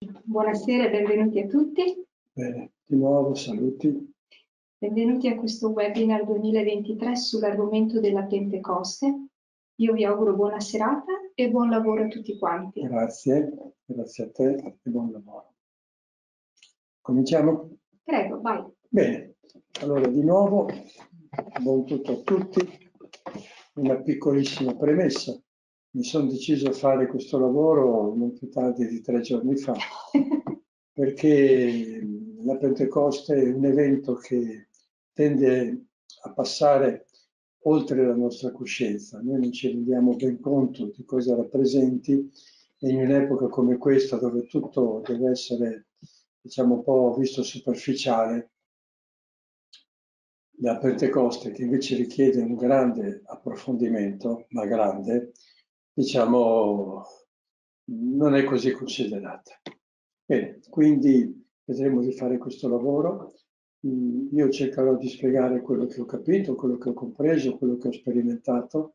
Buonasera e benvenuti a tutti. Bene, di nuovo saluti. Benvenuti a questo webinar 2023 sull'argomento della Pentecoste. Io vi auguro buona serata e buon lavoro a tutti quanti. Grazie a te e buon lavoro. Cominciamo? Prego, vai. Bene, allora di nuovo, buon tutto a tutti. Una piccolissima premessa. Mi sono deciso a fare questo lavoro non più tardi di 3 giorni fa, perché la Pentecoste è un evento che tende a passare oltre la nostra coscienza. Noi non ci rendiamo ben conto di cosa rappresenti e in un'epoca come questa, dove tutto deve essere, diciamo, un po' visto superficiale, la Pentecoste, che invece richiede un grande approfondimento, ma grande, diciamo, non è così considerata. Bene, quindi vedremo di fare questo lavoro. Io cercherò di spiegare quello che ho capito, quello che ho compreso, quello che ho sperimentato.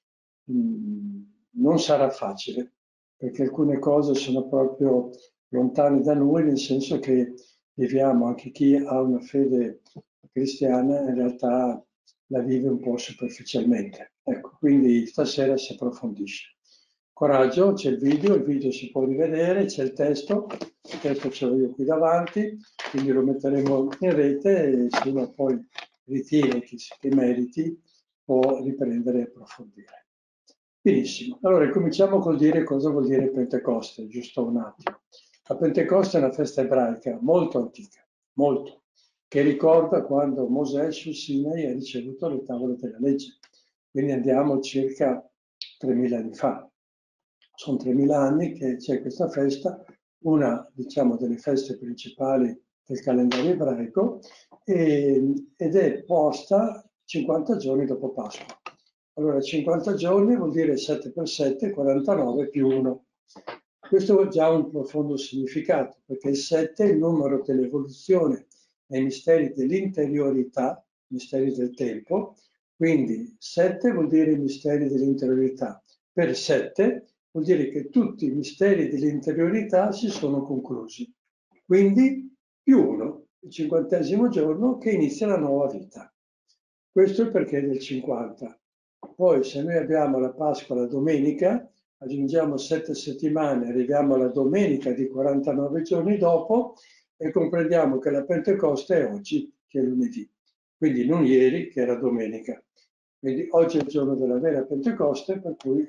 Non sarà facile, perché alcune cose sono proprio lontane da noi, nel senso che viviamo, anche chi ha una fede cristiana in realtà la vive un po' superficialmente. Ecco, quindi stasera si approfondisce. Coraggio, c'è il video si può rivedere, c'è il testo ce l'ho io qui davanti, quindi lo metteremo in rete e se uno poi ritiene che meriti può riprendere e approfondire. Benissimo, allora cominciamo col dire cosa vuol dire Pentecoste, giusto un attimo. La Pentecoste è una festa ebraica molto antica, molto, che ricorda quando Mosè sul Sinai ha ricevuto le tavole della legge. Quindi andiamo circa 3000 anni fa. Sono 3000 anni che c'è questa festa, una, diciamo, delle feste principali del calendario ebraico ed è posta 50 giorni dopo Pasqua. Allora 50 giorni vuol dire 7 per 7, 49 più 1. Questo ha già un profondo significato, perché il 7 è il numero dell'evoluzione nei misteri dell'interiorità, misteri del tempo, quindi 7 vuol dire i misteri dell'interiorità. Per 7 vuol dire che tutti i misteri dell'interiorità si sono conclusi. Quindi più 1, il 50° giorno che inizia la nuova vita. Questo è il perché del 50. Poi se noi abbiamo la Pasqua la domenica, aggiungiamo 7 settimane, arriviamo alla domenica di 49 giorni dopo e comprendiamo che la Pentecoste è oggi, che è lunedì. Quindi non ieri, che era domenica. Quindi oggi è il giorno della vera Pentecoste, per cui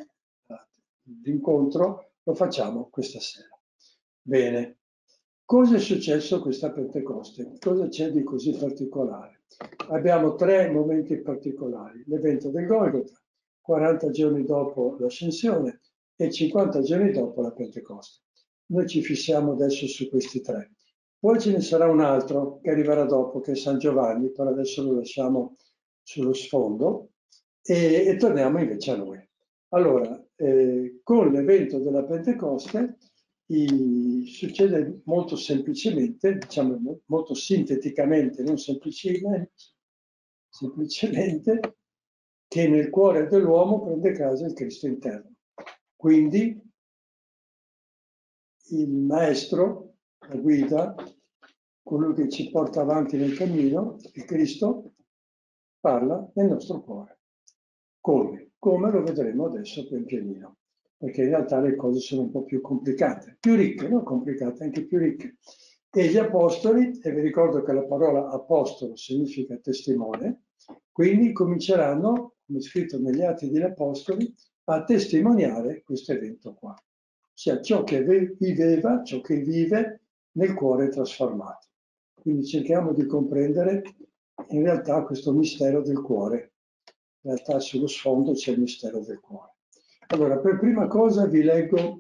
l'incontro lo facciamo questa sera. Bene. Cosa è successo a questa Pentecoste? Cosa c'è di così particolare? Abbiamo 3 momenti particolari. L'evento del Golgota, 40 giorni dopo l'ascensione e 50 giorni dopo la Pentecoste. Noi ci fissiamo adesso su questi 3. Poi ce ne sarà un altro che arriverà dopo, che è San Giovanni, però adesso lo lasciamo sullo sfondo e torniamo invece a noi. Allora, con l'evento della Pentecoste succede molto semplicemente, diciamo molto sinteticamente, non semplicemente, che nel cuore dell'uomo prende casa il Cristo interno. Quindi il maestro, la guida, colui che ci porta avanti nel cammino, il Cristo, parla nel nostro cuore. Come? Come lo vedremo adesso pian pianino, perché in realtà le cose sono un po' più complicate, più ricche, non complicate, anche più ricche. E gli apostoli, e vi ricordo che la parola apostolo significa testimone, quindi cominceranno, come scritto negli Atti degli Apostoli, a testimoniare questo evento qua. Ossia ciò che viveva, ciò che vive nel cuore trasformato. Quindi cerchiamo di comprendere in realtà questo mistero del cuore. In realtà sullo sfondo c'è il mistero del cuore. Allora, per prima cosa vi leggo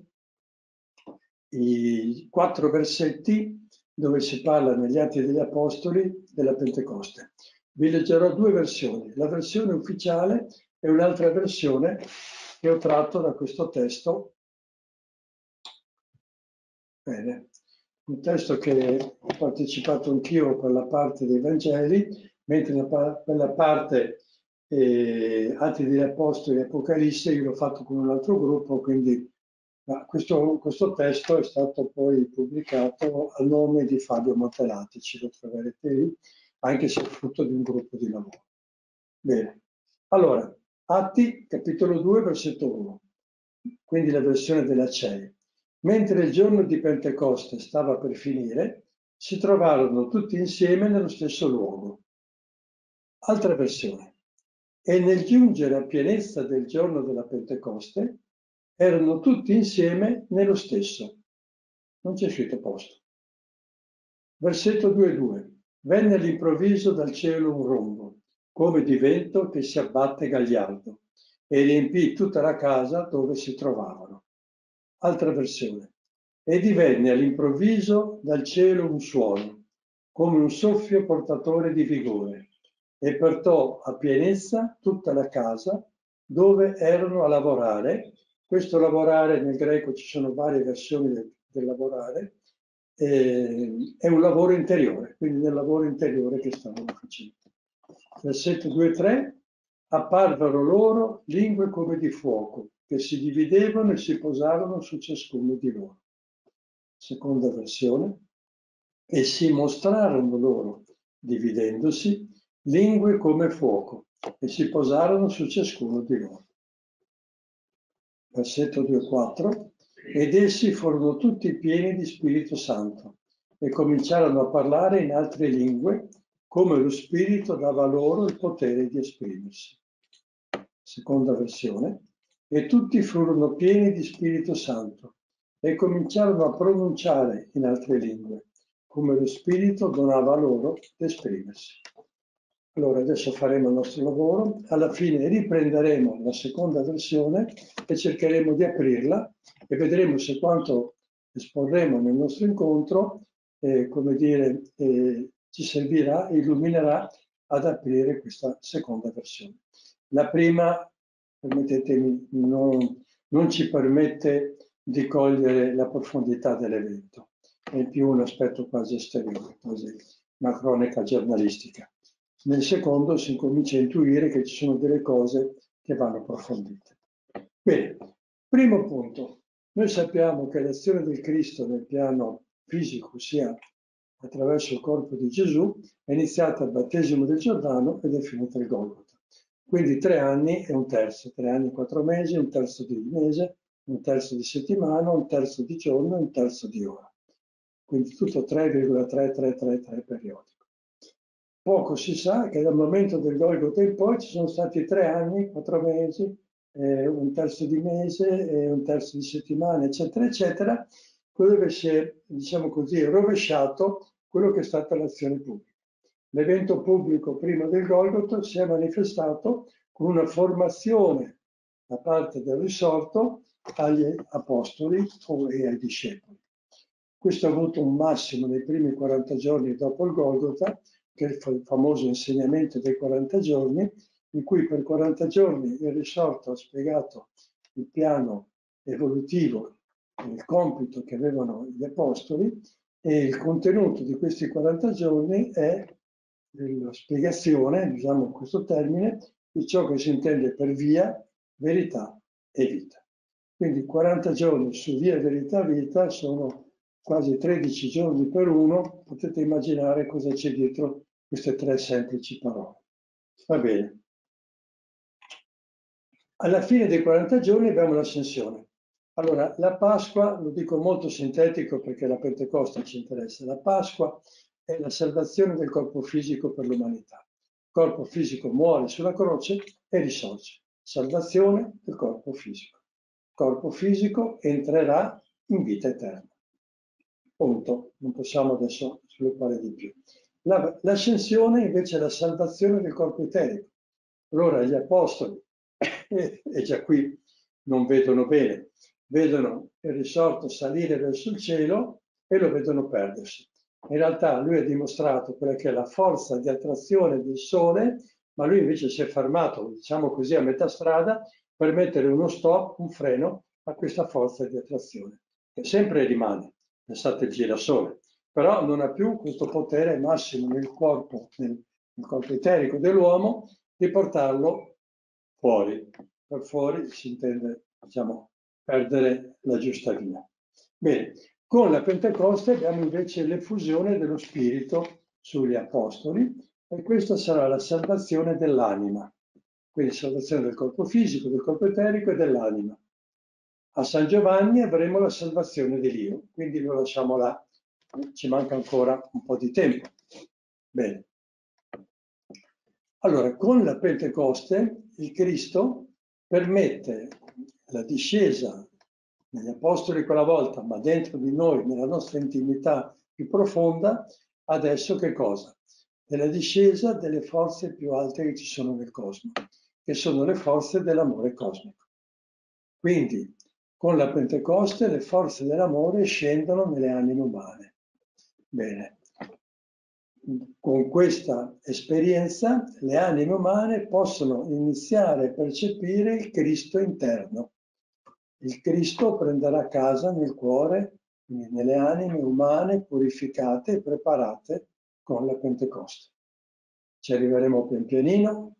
i 4 versetti dove si parla negli Atti degli Apostoli della Pentecoste. Vi leggerò 2 versioni, la versione ufficiale e un'altra versione che ho tratto da questo testo. Bene, un testo che ho partecipato anch'io per la parte dei Vangeli, mentre per la parte Atti degli Apostoli e Apocalisse io l'ho fatto con un altro gruppo, quindi Ma questo testo è stato poi pubblicato a nome di Fabio Montelatici, lo troverete lì, anche se è frutto di un gruppo di lavoro. Bene, allora, Atti, capitolo 2, versetto 1, quindi la versione della CEI. Mentre il giorno di Pentecoste stava per finire, si trovarono tutti insieme nello stesso luogo. Altra versione. E nel giungere a pienezza del giorno della Pentecoste, erano tutti insieme nello stesso. Non c'è scritto posto. Versetto 2:2. Venne all'improvviso dal cielo un rombo, come di vento che si abbatte gagliardo, e riempì tutta la casa dove si trovavano. Altra versione. E divenne all'improvviso dal cielo un suono, come un soffio portatore di vigore, e portò a pienezza tutta la casa dove erano a lavorare. Questo lavorare nel greco ci sono varie versioni del lavorare, è un lavoro interiore, quindi nel lavoro interiore che stavano facendo. Versetto 2-3, apparvero loro lingue come di fuoco, che si dividevano e si posavano su ciascuno di loro. Seconda versione, e si mostrarono loro, dividendosi, lingue come fuoco, e si posarono su ciascuno di loro. Versetto 2-4, ed essi furono tutti pieni di Spirito Santo e cominciarono a parlare in altre lingue, come lo Spirito dava loro il potere di esprimersi. Seconda versione, e tutti furono pieni di Spirito Santo e cominciarono a pronunciare in altre lingue, come lo Spirito donava loro di esprimersi. Allora adesso faremo il nostro lavoro, alla fine riprenderemo la seconda versione e cercheremo di aprirla e vedremo se quanto esporremo nel nostro incontro, come dire, ci servirà, illuminerà ad aprire questa seconda versione. La prima, permettetemi, non ci permette di cogliere la profondità dell'evento, è più un aspetto quasi esteriore, quasi una cronaca giornalistica. Nel secondo si comincia a intuire che ci sono delle cose che vanno approfondite. Bene, primo punto. Noi sappiamo che l'azione del Cristo nel piano fisico, sia attraverso il corpo di Gesù, è iniziata al battesimo del Giordano ed è finita al Golgota. Quindi 3 anni e un terzo, 3 anni e 4 mesi, un terzo di mese, un terzo di settimana, un terzo di giorno e un terzo di ora. Quindi tutto 3,3333 periodi. Poco si sa che dal momento del Golgota in poi ci sono stati 3 anni, 4 mesi, un terzo di mese, un terzo di settimana, eccetera, eccetera, dove si è, diciamo così, rovesciato quello che è stata l'azione pubblica. L'evento pubblico prima del Golgota si è manifestato con una formazione da parte del risorto agli apostoli e ai discepoli. Questo ha avuto un massimo nei primi 40 giorni dopo il Golgota, che è il famoso insegnamento dei 40 giorni, in cui per 40 giorni il risorto ha spiegato il piano evolutivo, il compito che avevano gli apostoli, e il contenuto di questi 40 giorni è la spiegazione, usiamo questo termine, di ciò che si intende per via, verità e vita. Quindi 40 giorni su via, verità, vita sono quasi 13 giorni per uno, potete immaginare cosa c'è dietro queste 3 semplici parole. Va bene. Alla fine dei 40 giorni abbiamo l'ascensione. Allora, la Pasqua, lo dico molto sintetico perché la Pentecoste ci interessa, la Pasqua è la salvazione del corpo fisico per l'umanità. Il corpo fisico muore sulla croce e risorge. Salvazione del corpo fisico. Il corpo fisico entrerà in vita eterna. Punto. Non possiamo adesso sviluppare di più. L'ascensione invece è la salvazione del corpo eterico. Allora gli apostoli, e già qui non vedono bene, vedono il risorto salire verso il cielo e lo vedono perdersi. In realtà lui ha dimostrato quella che è la forza di attrazione del Sole, ma lui invece si è fermato, diciamo così, a metà strada per mettere uno stop, un freno a questa forza di attrazione, che sempre rimane, pensate il girasole, però non ha più questo potere massimo nel corpo eterico dell'uomo di portarlo fuori. Per fuori si intende, diciamo, perdere la giusta via. Bene, con la Pentecoste abbiamo invece l'effusione dello Spirito sugli Apostoli e questa sarà la salvazione dell'anima, quindi salvazione del corpo fisico, del corpo eterico e dell'anima. A San Giovanni avremo la salvazione di Dio, quindi lo lasciamo là, ci manca ancora un po' di tempo. Bene. Allora, con la Pentecoste il Cristo permette la discesa negli Apostoli quella volta, ma dentro di noi, nella nostra intimità più profonda, adesso che cosa? Della discesa delle forze più alte che ci sono nel cosmo, che sono le forze dell'amore cosmico. Quindi, con la Pentecoste le forze dell'amore scendono nelle anime umane. Bene. Con questa esperienza le anime umane possono iniziare a percepire il Cristo interno. Il Cristo prenderà casa nel cuore, quindi nelle anime umane purificate e preparate con la Pentecoste. Ci arriveremo pian pianino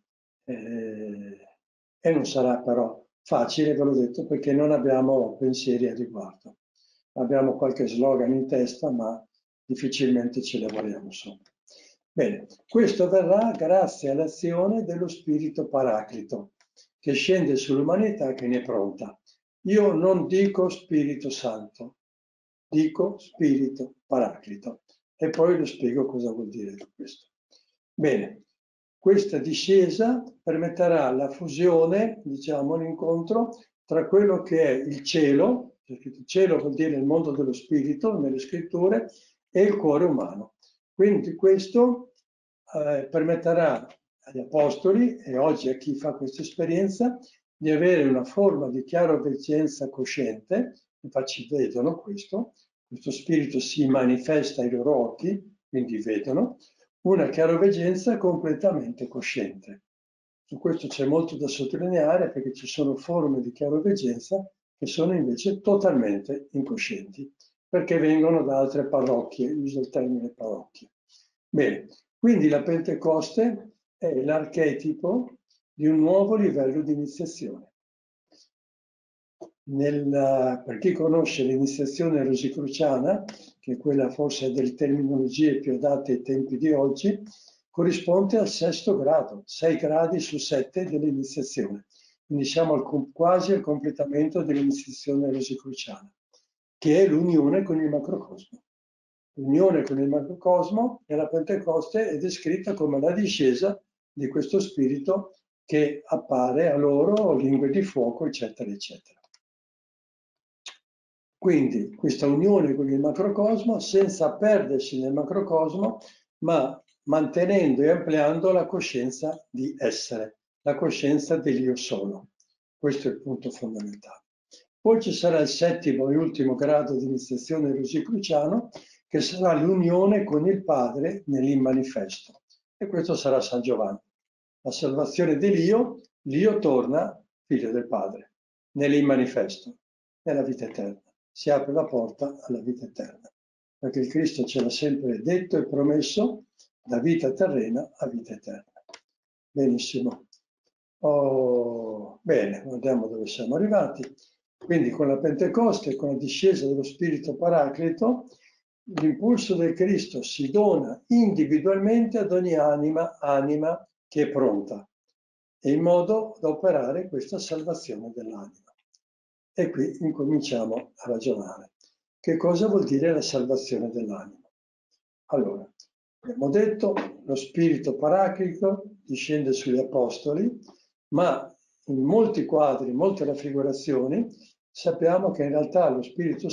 e non sarà però facile, ve l'ho detto, perché non abbiamo pensieri a riguardo. Abbiamo qualche slogan in testa, ma difficilmente ci lavoriamo sopra. Bene, questo avverrà grazie all'azione dello Spirito Paraclito, che scende sull'umanità che ne è pronta. Io non dico Spirito Santo, dico Spirito Paraclito. E poi lo spiego cosa vuol dire questo. Bene, questa discesa permetterà la fusione, diciamo, l'incontro tra quello che è il cielo, perché il cielo vuol dire il mondo dello spirito nelle scritture, e il cuore umano. Quindi questo permetterà agli apostoli e oggi a chi fa questa esperienza di avere una forma di chiaroveggenza cosciente, infatti vedono questo spirito si manifesta ai loro occhi, quindi vedono, una chiaroveggenza completamente cosciente. Su questo c'è molto da sottolineare perché ci sono forme di chiaroveggenza che sono invece totalmente incoscienti, perché vengono da altre parrocchie, uso il termine parrocchie. Bene, quindi la Pentecoste è l'archetipo di un nuovo livello di iniziazione. Per chi conosce l'iniziazione rosicruciana, che è quella forse delle terminologie più adatte ai tempi di oggi, corrisponde al 6° grado, 6 gradi su 7 dell'iniziazione. Quindi siamo quasi al completamento dell'iniziazione rosicruciana, che è l'unione con il macrocosmo. L'unione con il macrocosmo nella Pentecoste è descritta come la discesa di questo spirito che appare a loro, lingue di fuoco, eccetera, eccetera. Quindi questa unione con il macrocosmo senza perdersi nel macrocosmo, ma mantenendo e ampliando la coscienza di essere, la coscienza dell'io sono. Questo è il punto fondamentale. Poi ci sarà il 7° e ultimo grado di iniziazione rosicruciano, che sarà l'unione con il Padre nell'immanifesto. E questo sarà San Giovanni. La salvazione dell'io, l'io torna figlio del Padre, nell'immanifesto, nella vita eterna. Si apre la porta alla vita eterna, perché il Cristo ce l'ha sempre detto e promesso, da vita terrena a vita eterna. Benissimo. Bene, guardiamo dove siamo arrivati. Quindi con la Pentecoste, con la discesa dello Spirito Paraclito, l'impulso del Cristo si dona individualmente ad ogni anima che è pronta, e in modo da operare questa salvazione dell'anima. E qui incominciamo a ragionare. Che cosa vuol dire la salvazione dell'anima? Allora, abbiamo detto, lo Spirito Paraclito discende sugli Apostoli, ma in molti quadri, in molte raffigurazioni, sappiamo che in realtà lo Spirito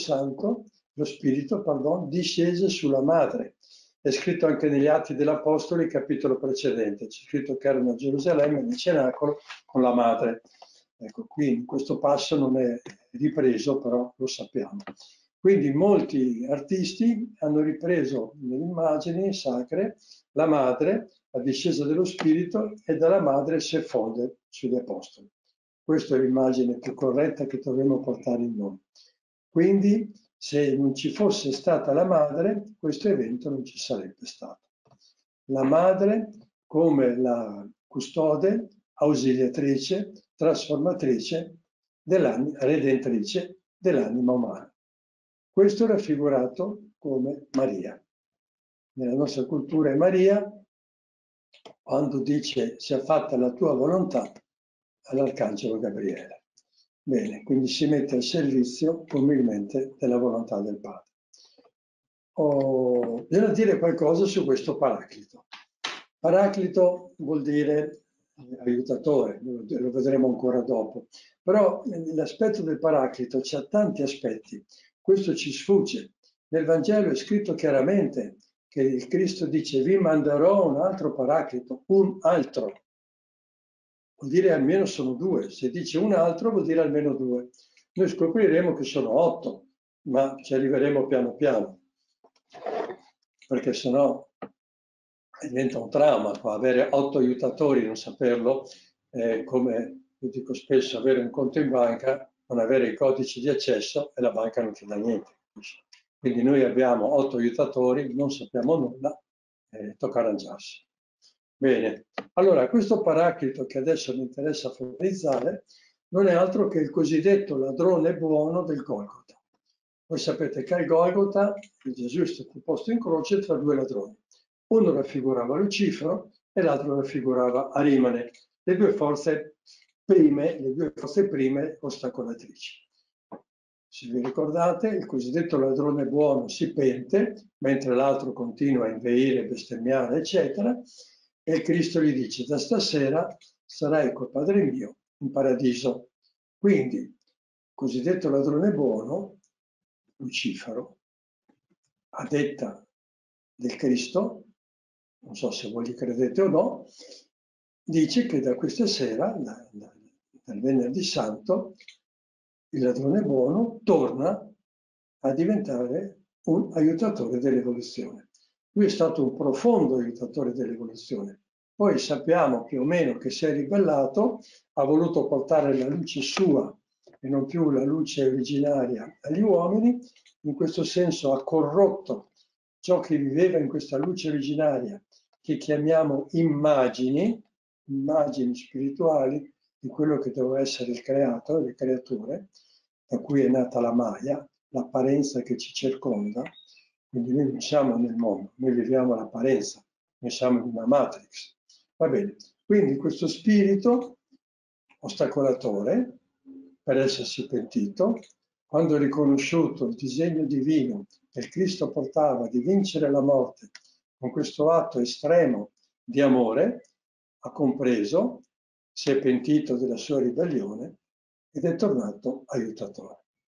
discese sulla Madre. È scritto anche negli Atti dell'Apostoli, capitolo precedente. C'è scritto che erano a Gerusalemme, nel cenacolo, con la Madre. Ecco, qui in questo passo non è ripreso, però lo sappiamo. Quindi molti artisti hanno ripreso nelle immagini sacre la Madre, la discesa dello Spirito, e dalla Madre si effonde sugli Apostoli. Questa è l'immagine più corretta che dovremmo portare in noi. Quindi, se non ci fosse stata la Madre, questo evento non ci sarebbe stato. La Madre come la custode, ausiliatrice, trasformatrice redentrice dell'anima umana. Questo è raffigurato come Maria. Nella nostra cultura è Maria, quando dice sia fatta la tua volontà all'Arcangelo Gabriele. Bene, quindi si mette al servizio umilmente della volontà del Padre. Bisogna dire qualcosa su questo Paraclito. Paraclito vuol dire aiutatore, lo vedremo ancora dopo. Però l'aspetto del Paraclito c'ha tanti aspetti. Questo ci sfugge. Nel Vangelo è scritto chiaramente che il Cristo dice: vi manderò un altro Paraclito, un altro. Vuol dire almeno sono due. Se dice un altro vuol dire almeno due. Noi scopriremo che sono 8, ma ci arriveremo piano piano. Perché sennò diventa un trauma qua, avere 8 aiutatori e non saperlo, come io dico spesso, avere un conto in banca, non avere i codici di accesso e la banca non ti dà niente. Quindi noi abbiamo 8 aiutatori, non sappiamo nulla, tocca arrangiarsi. Bene, allora questo Paraclito che adesso mi interessa focalizzare non è altro che il cosiddetto ladrone buono del Golgota. Voi sapete che al Golgota Gesù è stato posto in croce tra due ladroni. Uno raffigurava Lucifero e l'altro raffigurava Arimane, le due forze prime ostacolatrici. Se vi ricordate, il cosiddetto ladrone buono si pente, mentre l'altro continua a inveire, bestemmiare, eccetera, e il Cristo gli dice: da stasera sarai col Padre mio in paradiso. Quindi, il cosiddetto ladrone buono, Lucifero, a detta del Cristo, non so se voi gli credete o no, dice che da questa sera, dal venerdì santo, il ladrone buono torna a diventare un aiutatore dell'evoluzione. Lui è stato un profondo aiutatore dell'evoluzione. Poi sappiamo più o meno che si è ribellato, ha voluto portare la luce sua e non più la luce originaria agli uomini, in questo senso ha corrotto ciò che viveva in questa luce originaria, che chiamiamo immagini spirituali di quello che doveva essere il creato, le creature, da cui è nata la Maya, l'apparenza che ci circonda. Quindi noi non siamo nel mondo, noi viviamo l'apparenza, noi siamo in una matrix. Va bene, quindi questo spirito ostacolatore, per essersi pentito, quando ha riconosciuto il disegno divino che il Cristo portava di vincere la morte con questo atto estremo di amore, ha compreso, si è pentito della sua ribellione ed è tornato aiutatore.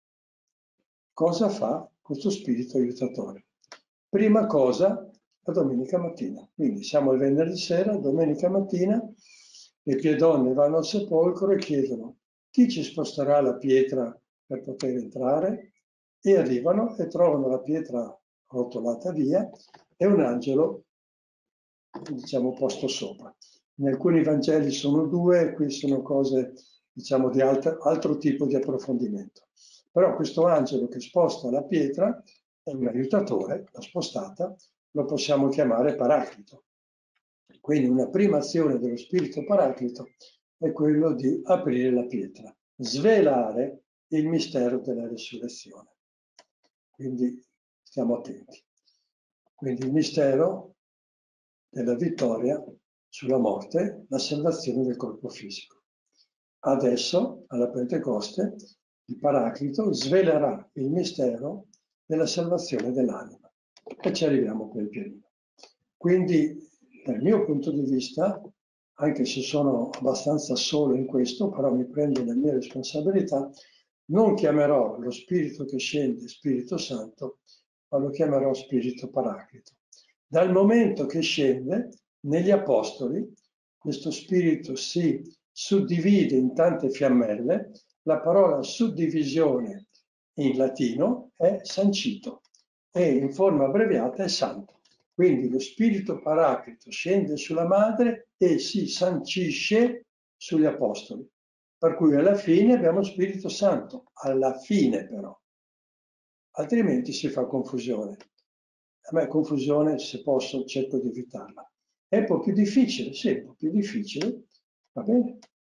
Cosa fa questo spirito aiutatore? Prima cosa, la domenica mattina. Quindi siamo il venerdì sera, domenica mattina, le piedonne vanno al sepolcro e chiedono: chi ci sposterà la pietra per poter entrare? E arrivano e trovano la pietra rotolata via e un angelo, diciamo, posto sopra. In alcuni Vangeli sono 2, qui sono cose, diciamo, di altro tipo di approfondimento. Però questo angelo che sposta la pietra è un aiutatore, l'ha spostata, lo possiamo chiamare Paraclito. Quindi una prima azione dello spirito Paraclito è quello di aprire la pietra, svelare il mistero della resurrezione. Quindi stiamo attenti. Quindi il mistero della vittoria sulla morte, la salvazione del corpo fisico. Adesso, alla Pentecoste, il Paraclito svelerà il mistero della salvazione dell'anima. E ci arriviamo pian pianino. Quindi, dal mio punto di vista, anche se sono abbastanza solo in questo, però mi prendo le mie responsabilità, non chiamerò lo Spirito che scende Spirito Santo, ma lo chiamerò Spirito Paraclito. Dal momento che scende, negli Apostoli, questo Spirito si suddivide in tante fiammelle. La parola suddivisione in latino è sancito e in forma abbreviata è santo. Quindi lo Spirito Paraclito scende sulla Madre e si sancisce sugli Apostoli. Per cui alla fine abbiamo Spirito Santo, alla fine però. Altrimenti si fa confusione. A me confusione, se posso, cerco di evitarla. È un po' più difficile, sì, un po' più difficile, va bene.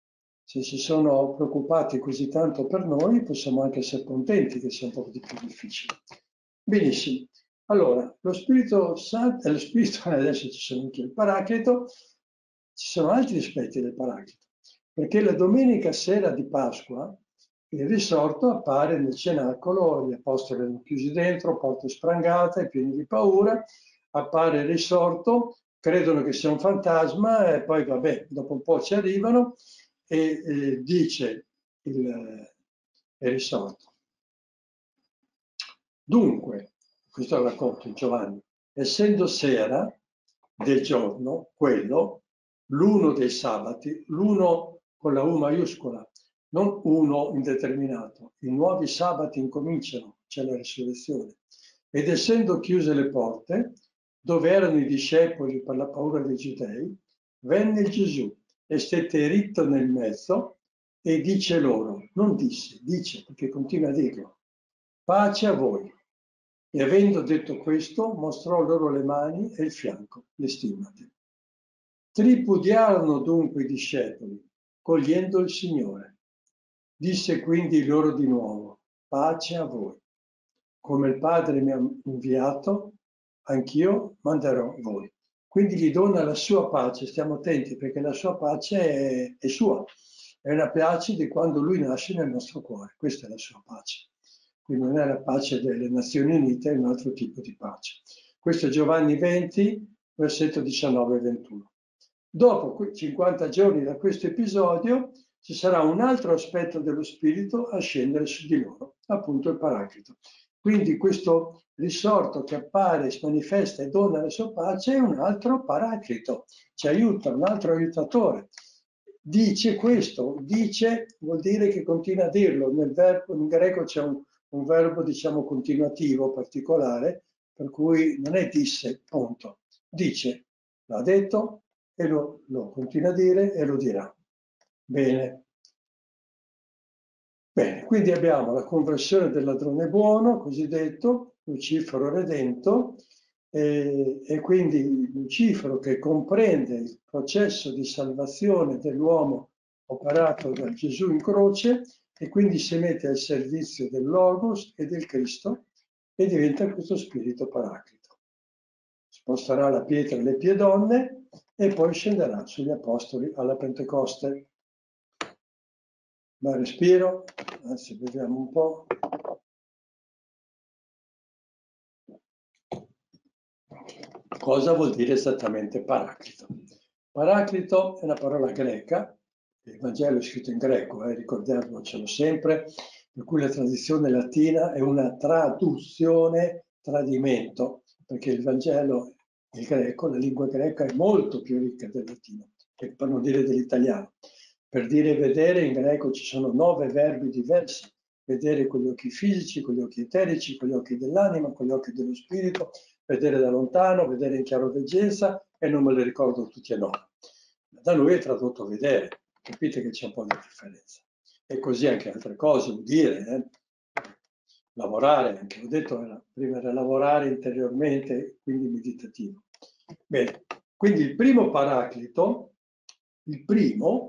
Se si sono preoccupati così tanto per noi, possiamo anche essere contenti che sia un po' di più difficile. Benissimo. Allora, lo Spirito Santo, lo Spirito, adesso ci sono anche il Paraclito, ci sono altri aspetti del Paraclito, perché la domenica sera di Pasqua il risorto appare nel cenacolo, gli apostoli erano chiusi dentro, porte sprangate, pieni di paura, appare il risorto, credono che sia un fantasma e poi vabbè, dopo un po' ci arrivano e dice il risorto. Dunque, questo è il racconto di Giovanni, essendo sera del giorno, quello, l'uno dei sabati, l'uno con la U maiuscola, non uno indeterminato, i nuovi sabati incominciano, c'è la risurrezione, ed essendo chiuse le porte, dove erano i discepoli per la paura dei giudei, venne Gesù e stette ritto nel mezzo e dice loro, non disse, dice, perché continua a dirlo, pace a voi. E avendo detto questo, mostrò loro le mani e il fianco, le stimmate. Tripudiarono dunque i discepoli, cogliendo il Signore. Disse quindi loro di nuovo, pace a voi. Come il Padre mi ha inviato, anch'io manderò voi. Quindi gli dona la sua pace, stiamo attenti perché la sua pace è sua, è una pace di quando lui nasce nel nostro cuore, questa è la sua pace. Quindi non è la pace delle Nazioni Unite, è un altro tipo di pace. Questo è Giovanni 20, versetto 19 e 21. Dopo 50 giorni da questo episodio ci sarà un altro aspetto dello Spirito a scendere su di loro, appunto il Paraclito. Quindi questo risorto che appare, si manifesta e dona la sua pace è un altro Paraclito, ci aiuta, un altro aiutatore. Dice questo, dice vuol dire che continua a dirlo, in greco c'è un verbo diciamo continuativo particolare, per cui non è disse, punto. Dice, l'ha detto e lo continua a dire e lo dirà. Bene. Bene, quindi abbiamo la conversione del ladrone buono, cosiddetto, Lucifero redento, e quindi Lucifero che comprende il processo di salvazione dell'uomo operato da Gesù in croce e quindi si mette al servizio del Logos e del Cristo e diventa questo spirito paraclito. Sposterà la pietra e le piedonne e poi scenderà sugli apostoli alla Pentecoste. Ma respiro, adesso vediamo un po'. Cosa vuol dire esattamente Paraclito? Paraclito è una parola greca, il Vangelo è scritto in greco, ricordiamocelo sempre, per cui la tradizione latina è una traduzione, tradimento, perché il Vangelo, il greco, la lingua greca è molto più ricca del latino, e per non dire dell'italiano. Per dire vedere in greco ci sono 9 verbi diversi, vedere con gli occhi fisici, con gli occhi eterici, con gli occhi dell'anima, con gli occhi dello spirito, vedere da lontano, vedere in chiaroveggenza e non me li ricordo tutti e 9. Da noi è tradotto vedere, capite che c'è un po' di differenza. E così anche altre cose, udire, lavorare, anche ho detto prima era lavorare interiormente, quindi meditativo. Bene, quindi il primo Paraclito, il primo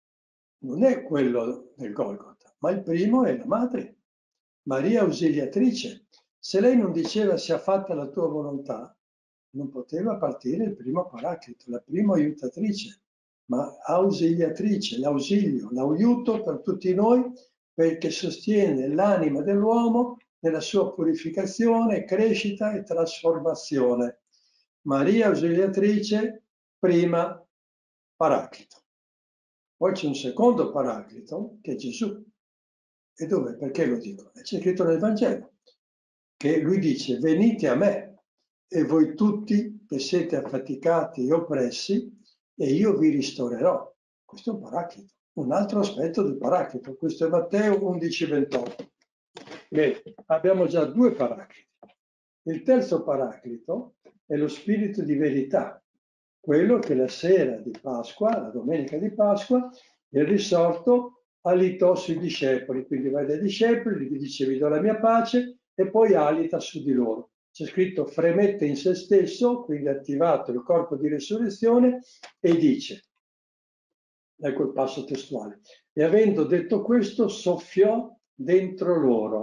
non è quello del Golgota, ma il primo è la madre, Maria Ausiliatrice. Se lei non diceva sia fatta la tua volontà, non poteva partire il primo Paraclito, la prima aiutatrice, ma ausiliatrice, l'ausilio, l'aiuto per tutti noi, perché sostiene l'anima dell'uomo nella sua purificazione, crescita e trasformazione. Maria Ausiliatrice, prima Paraclito. Poi c'è un secondo Paraclito, che è Gesù. E dove? Perché lo dico? C'è scritto nel Vangelo, che lui dice, venite a me, e voi tutti che siete affaticati e oppressi, e io vi ristorerò. Questo è un Paraclito, un altro aspetto del Paraclito. Questo è Matteo 11,28. Bene, abbiamo già 2 Paracliti. Il terzo Paraclito è lo spirito di verità, quello che la sera di Pasqua, la domenica di Pasqua, il risorto alitò sui discepoli, quindi va dai discepoli, gli dice vi do la mia pace e poi alita su di loro. C'è scritto fremette in se stesso, quindi attivato il corpo di resurrezione e dice, ecco il passo testuale, E avendo detto questo, soffiò dentro loro,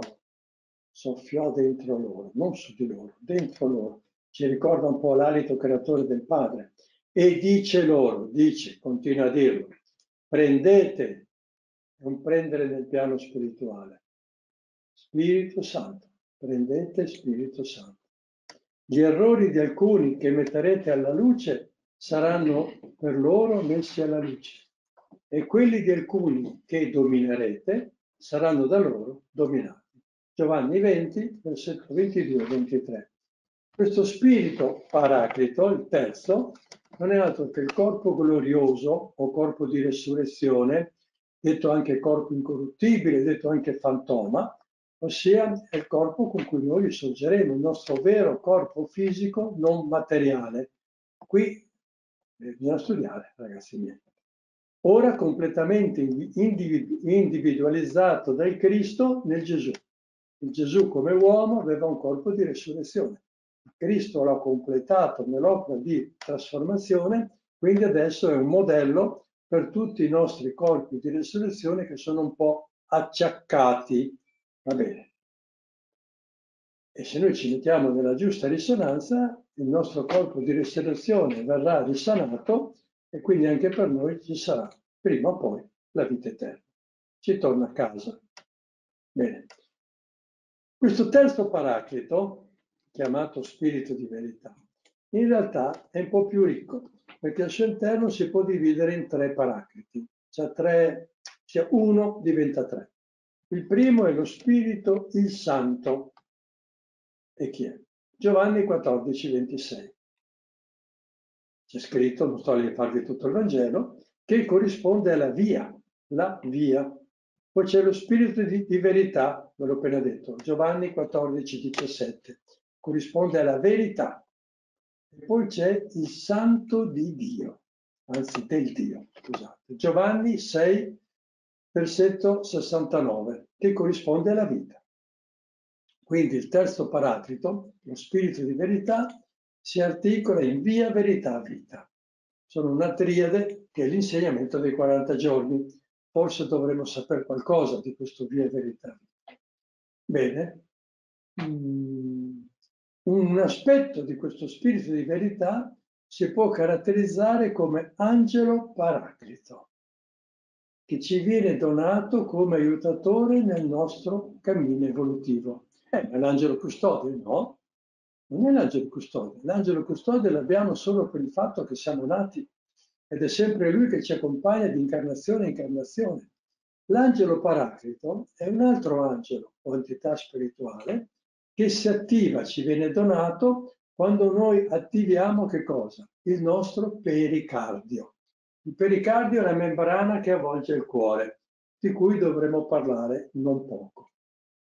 non su di loro, dentro loro. Ci ricorda un po' l'alito creatore del Padre. E dice loro, continua a dirlo, prendete, non prendere nel piano spirituale, Spirito Santo, prendete Spirito Santo. Gli errori di alcuni che metterete alla luce saranno per loro messi alla luce e quelli di alcuni che dominerete saranno da loro dominati. Giovanni 20, versetto 22-23. Questo spirito paraclito, il terzo, non è altro che il corpo glorioso o corpo di resurrezione, detto anche corpo incorruttibile, detto anche fantoma, ossia è il corpo con cui noi risorgeremo, il nostro vero corpo fisico non materiale. Qui bisogna studiare, ragazzi miei. Ora completamente individualizzato dal Cristo nel Gesù. Il Gesù come uomo aveva un corpo di resurrezione. Cristo l'ha completato nell'opera di trasformazione, quindi adesso è un modello per tutti i nostri corpi di resurrezione che sono un po' acciaccati. Va bene. E se noi ci mettiamo nella giusta risonanza, il nostro corpo di resurrezione verrà risanato e quindi anche per noi ci sarà prima o poi la vita eterna. Ci torna a casa. Bene. Questo terzo paraclito, chiamato Spirito di Verità, in realtà è un po' più ricco, perché al suo interno si può dividere in tre paracliti, cioè uno diventa tre. Il primo è lo Spirito, il Santo. E chi è? Giovanni 14, 26. C'è scritto, non sto a farvi tutto il Vangelo, che corrisponde alla via, la via. Poi c'è lo spirito di verità, ve l'ho appena detto, Giovanni 14, 17, corrisponde alla verità. E poi c'è il santo di Dio, anzi del Dio, scusate, Giovanni 6, versetto 69, che corrisponde alla vita. Quindi il terzo paraclito, lo spirito di verità, si articola in via, verità, vita. Sono una triade che è l'insegnamento dei 40 giorni. Forse dovremmo sapere qualcosa di questo via, verità, vita. Bene. Un aspetto di questo spirito di verità si può caratterizzare come angelo paraclito, che ci viene donato come aiutatore nel nostro cammino evolutivo. Ma l'angelo custode? No, non è l'angelo custode. L'angelo custode l'abbiamo solo per il fatto che siamo nati ed è sempre lui che ci accompagna di incarnazione in incarnazione. L'angelo paraclito è un altro angelo o entità spirituale che si attiva, ci viene donato quando noi attiviamo che cosa? Il nostro pericardio. Il pericardio è la membrana che avvolge il cuore, di cui dovremo parlare non poco.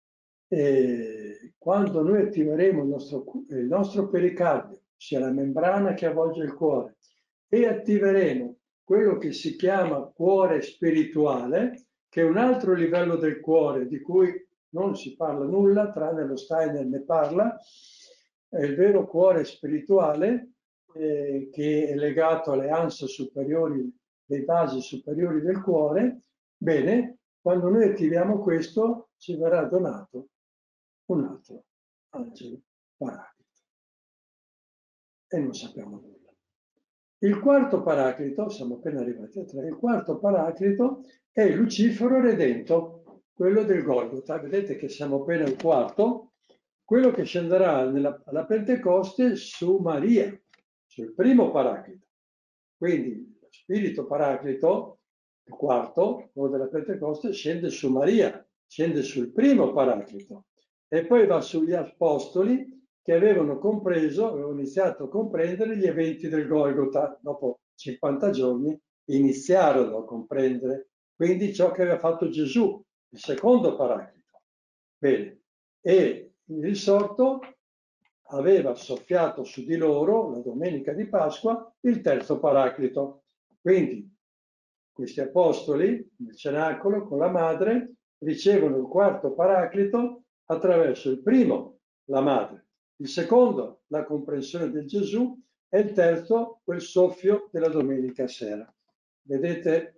E quando noi attiveremo il nostro pericardio, sia la membrana che avvolge il cuore, e attiveremo quello che si chiama cuore spirituale, che è un altro livello del cuore di cui non si parla nulla, tranne lo Steiner ne parla, è il vero cuore spirituale che è legato alle anse superiori, dei vasi superiori del cuore. Bene, quando noi attiviamo questo ci verrà donato un altro angelo paraclito e non sappiamo nulla. Il quarto paraclito, siamo appena arrivati a tre, il quarto paraclito è Lucifero Redento, quello del Golgota. Vedete che siamo appena al quarto, quello che scenderà alla Pentecoste su Maria, sul primo paraclito. Quindi lo spirito paraclito, il quarto, quello della Pentecoste, scende su Maria, scende sul primo paraclito e poi va sugli apostoli che avevano iniziato a comprendere gli eventi del Golgota. Dopo 50 giorni iniziarono a comprendere, quindi ciò che aveva fatto Gesù, il secondo paraclito. Bene, e il risorto aveva soffiato su di loro, la domenica di Pasqua, il terzo paraclito. Quindi questi apostoli, nel cenacolo, con la madre, ricevono il quarto paraclito attraverso il primo, la madre, il secondo, la comprensione del Gesù, e il terzo, quel soffio della domenica sera. Vedete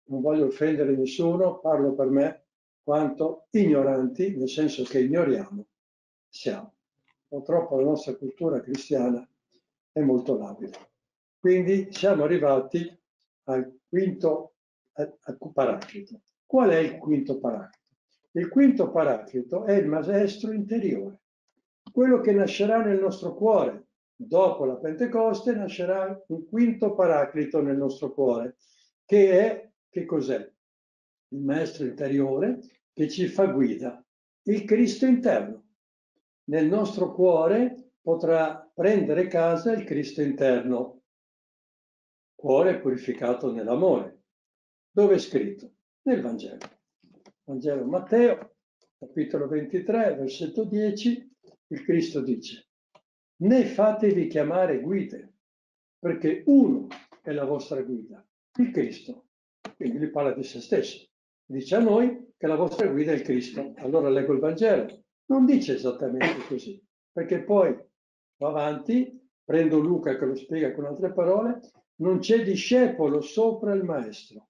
non voglio offendere nessuno, parlo per me, quanto ignoranti, nel senso che ignoriamo, siamo. Purtroppo la nostra cultura cristiana è molto labile. Quindi siamo arrivati al quinto paraclito. Qual è il quinto paraclito? Il quinto paraclito è il maestro interiore, quello che nascerà nel nostro cuore. Dopo la Pentecoste nascerà un quinto paraclito nel nostro cuore, che cos'è? Il maestro interiore che ci fa guida, il Cristo interno. Nel nostro cuore potrà prendere casa il Cristo interno, cuore purificato nell'amore. Dove è scritto? Nel Vangelo. Vangelo Matteo, capitolo 23, versetto 10, il Cristo dice: ne fatevi chiamare guide, perché uno è la vostra guida, il Cristo. Quindi lui parla di se stesso. Dice a noi che la vostra guida è il Cristo. Allora leggo il Vangelo. Non dice esattamente così, perché poi va avanti, prendo Luca che lo spiega con altre parole, non c'è discepolo sopra il maestro,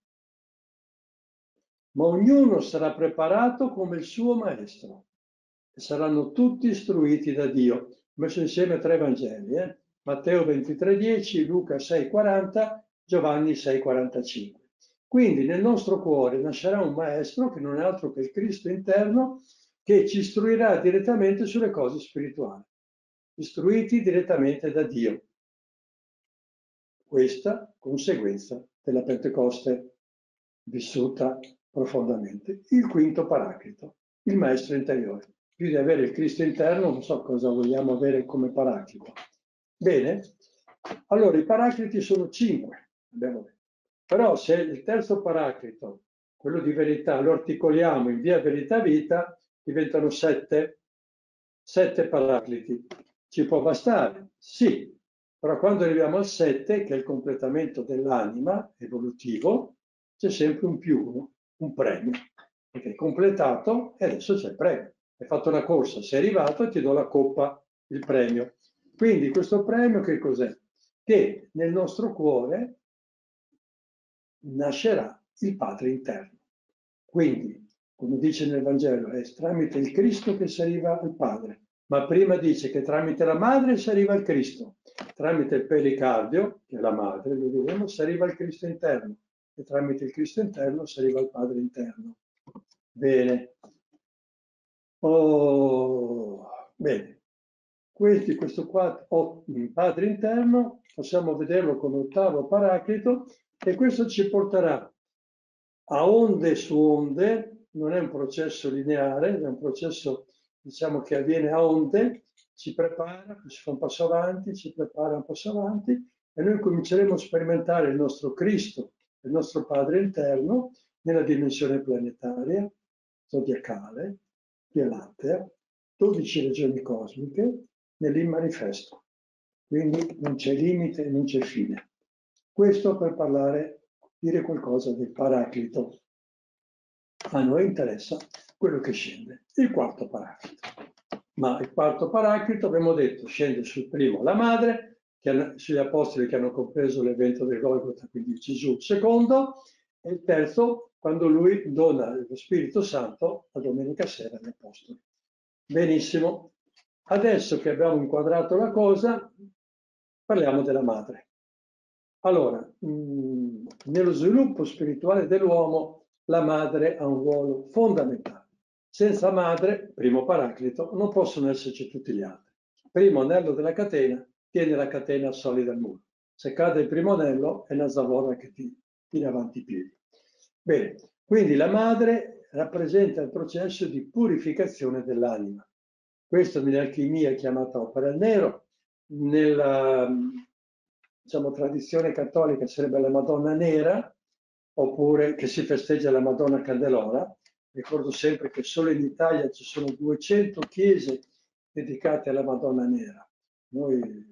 ma ognuno sarà preparato come il suo maestro e saranno tutti istruiti da Dio. Ho messo insieme tre Vangeli, Matteo 23,10, Luca 6,40, Giovanni 6,45. Quindi nel nostro cuore nascerà un maestro che non è altro che il Cristo interno, che ci istruirà direttamente sulle cose spirituali, istruiti direttamente da Dio. Questa conseguenza della Pentecoste vissuta profondamente. Il quinto paraclito, il maestro interiore. Più di avere il Cristo interno, non so cosa vogliamo avere come paraclito. Bene, allora i paracliti sono 5, abbiamo detto. Però se il terzo paraclito, quello di verità, lo articoliamo in via verità vita, diventano 7 paracliti. Ci può bastare? Sì, però quando arriviamo al 7, che è il completamento dell'anima evolutivo, c'è sempre un +1, un premio, perché è completato e adesso c'è il premio. Hai fatto una corsa, sei arrivato e ti do la coppa, il premio. Quindi questo premio che cos'è? Che nel nostro cuore nascerà il Padre interno. Quindi, come dice nel Vangelo, è tramite il Cristo che si arriva al Padre, ma prima dice che tramite la madre si arriva al Cristo, tramite il pericardio, che è la madre, lo vedremo, si arriva al Cristo interno, e tramite il Cristo interno si arriva al Padre interno. Bene. Bene. Questo qua, Padre interno, possiamo vederlo come ottavo paraclito, e questo ci porterà a onde su onde, non è un processo lineare, è un processo, diciamo, che avviene a onde, ci prepara, si fa un passo avanti, ci prepara un passo avanti, e noi cominceremo a sperimentare il nostro Cristo, il nostro Padre interno, nella dimensione planetaria, zodiacale, Via Lattea, 12 regioni cosmiche, nell'immanifesto. Quindi non c'è limite, non c'è fine. Questo per dire qualcosa del paraclito. A noi interessa quello che scende, il quarto paraclito. Ma il quarto paraclito, abbiamo detto, scende sul primo la madre, sugli apostoli che hanno compreso l'evento del Golgota, quindi Gesù il secondo, e il terzo quando lui dona lo Spirito Santo la domenica sera agli apostoli. Benissimo, adesso che abbiamo inquadrato la cosa, parliamo della madre. Allora, nello sviluppo spirituale dell'uomo, la madre ha un ruolo fondamentale. Senza madre, primo paraclito, non possono esserci tutti gli altri. Primo anello della catena tiene la catena solida al muro. Se cade il primo anello è una zavorra che ti tira avanti i piedi. Bene, quindi la madre rappresenta il processo di purificazione dell'anima. Questo nell'alchimia è chiamato opera al nero, nella, diciamo, tradizione cattolica sarebbe la Madonna Nera, oppure che si festeggia la Madonna Candelora. Ricordo sempre che solo in Italia ci sono 200 chiese dedicate alla Madonna Nera. Noi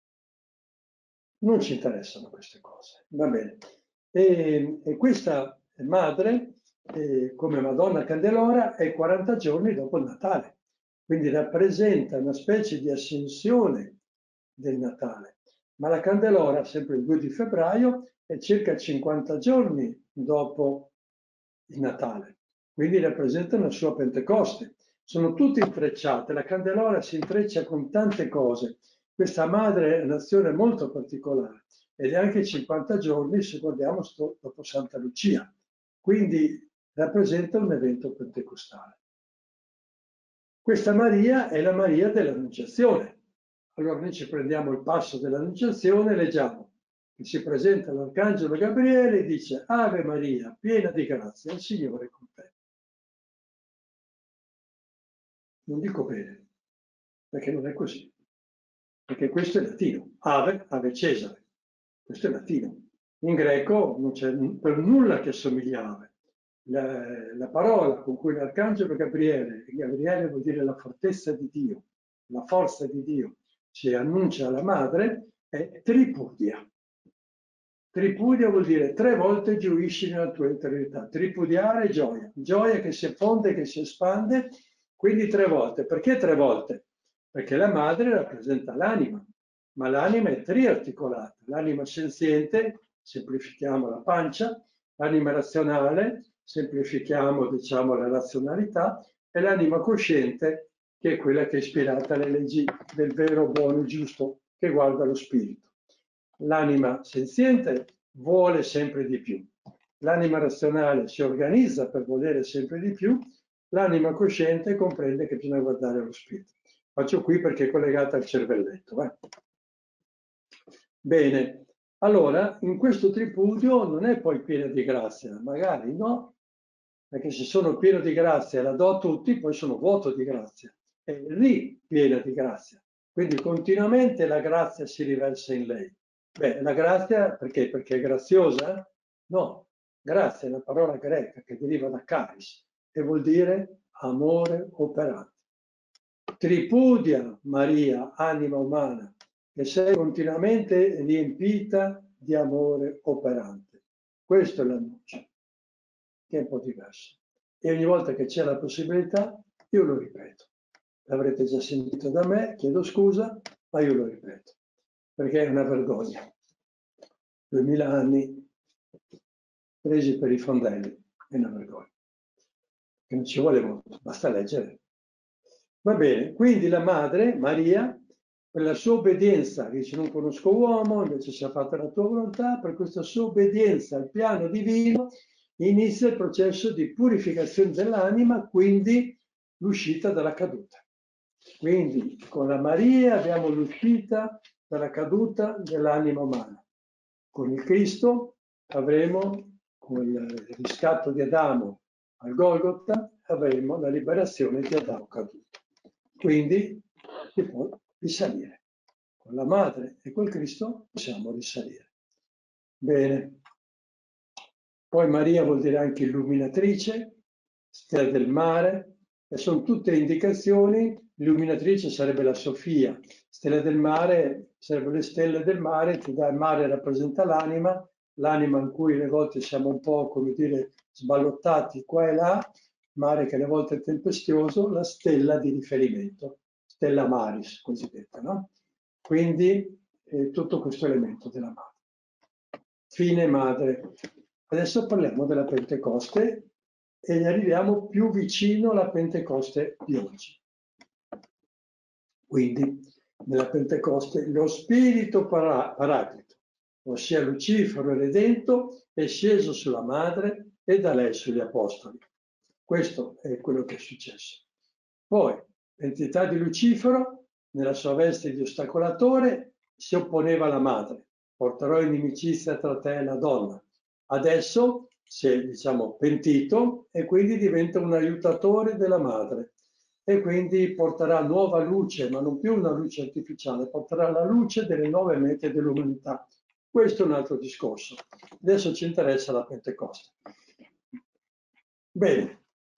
non ci interessano queste cose, va bene. E questa madre, come Madonna Candelora, è 40 giorni dopo il Natale, quindi rappresenta una specie di ascensione del Natale. ma la Candelora, sempre il 2 di febbraio, è circa 50 giorni dopo il Natale, quindi rappresentano la sua Pentecoste. Sono tutte intrecciate, la Candelora si intreccia con tante cose. Questa madre è un'azione molto particolare ed è anche 50 giorni, se guardiamo, dopo Santa Lucia. Quindi rappresenta un evento pentecostale. Questa Maria è la Maria dell'Annunciazione. Allora noi ci prendiamo il passo dell'Annunciazione e leggiamo che si presenta l'Arcangelo Gabriele e dice: Ave Maria, piena di grazia, il Signore è con te. Non dico bene, perché non è così. Perché questo è latino. Ave, Ave Cesare. Questo è latino. In greco non c'è per nulla che assomiglia a Ave. La parola con cui l'Arcangelo Gabriele, e Gabriele vuol dire la fortezza di Dio, la forza di Dio, si annuncia alla madre, è tripudia. Tripudia vuol dire 3 volte gioisci nella tua interiorità. Tripudiare è gioia, gioia che si effonde, che si espande, quindi 3 volte. Perché 3 volte? Perché la madre rappresenta l'anima, ma l'anima è triarticolata. L'anima senziente, semplifichiamo la pancia, l'anima razionale, semplifichiamo diciamo la razionalità, e l'anima cosciente, che è quella che è ispirata alle leggi del vero, buono e giusto, che guarda lo spirito. L'anima senziente vuole sempre di più, l'anima razionale si organizza per volere sempre di più, l'anima cosciente comprende che bisogna guardare lo spirito. Faccio qui perché è collegata al cervelletto. Bene, allora in questo tripudio non è poi piena di grazia, magari no, perché se sono pieno di grazia e la do a tutti, poi sono vuoto di grazia, è lì piena di grazia. Quindi continuamente la grazia si riversa in lei. Beh, la grazia perché? Perché è graziosa? No, grazia è una parola greca che deriva da charis e vuol dire amore operante. Tripudia Maria, anima umana, che sei continuamente riempita di amore operante. Questo è l'annuncio, che è un po' diverso. E ogni volta che c'è la possibilità, io lo ripeto. L'avrete già sentito da me, chiedo scusa, ma io lo ripeto, perché è una vergogna. 2000 anni presi per i fondelli, è una vergogna. Che non ci vuole molto, basta leggere. Va bene, quindi la madre, Maria, per la sua obbedienza, dice non conosco uomo, invece sia fatta la tua volontà, per questa sua obbedienza al piano divino inizia il processo di purificazione dell'anima, quindi l'uscita dalla caduta. Quindi con la Maria abbiamo l'uscita dalla caduta dell'anima umana. Con il Cristo avremo, con il riscatto di Adamo al Golgota, avremo la liberazione di Adamo caduto. Quindi si può risalire. Con la madre e col Cristo possiamo risalire. Bene. Poi Maria vuol dire anche illuminatrice, stella del mare, e sono tutte indicazioni. Illuminatrice sarebbe la Sofia, stella del mare sarebbero le stelle del mare, il mare rappresenta l'anima, l'anima in cui alle volte siamo un po', come dire, sballottati qua e là, mare che alle volte è tempestioso, la stella di riferimento, stella maris cosiddetta, no? Quindi tutto questo elemento della madre. Fine madre. Adesso parliamo della Pentecoste e arriviamo più vicino alla Pentecoste di oggi. Quindi nella Pentecoste lo Spirito Paraclito, ossia Lucifero redento, è sceso sulla madre e da lei sugli apostoli. Questo è quello che è successo. Poi l'entità di Lucifero, nella sua veste di ostacolatore, si opponeva alla madre. Porterò inimicizia tra te e la donna. Adesso si è, diciamo, pentito e quindi diventa un aiutatore della madre. E quindi porterà nuova luce, ma non più una luce artificiale, porterà la luce delle nuove mete dell'umanità. Questo è un altro discorso. Adesso ci interessa la Pentecoste. Bene,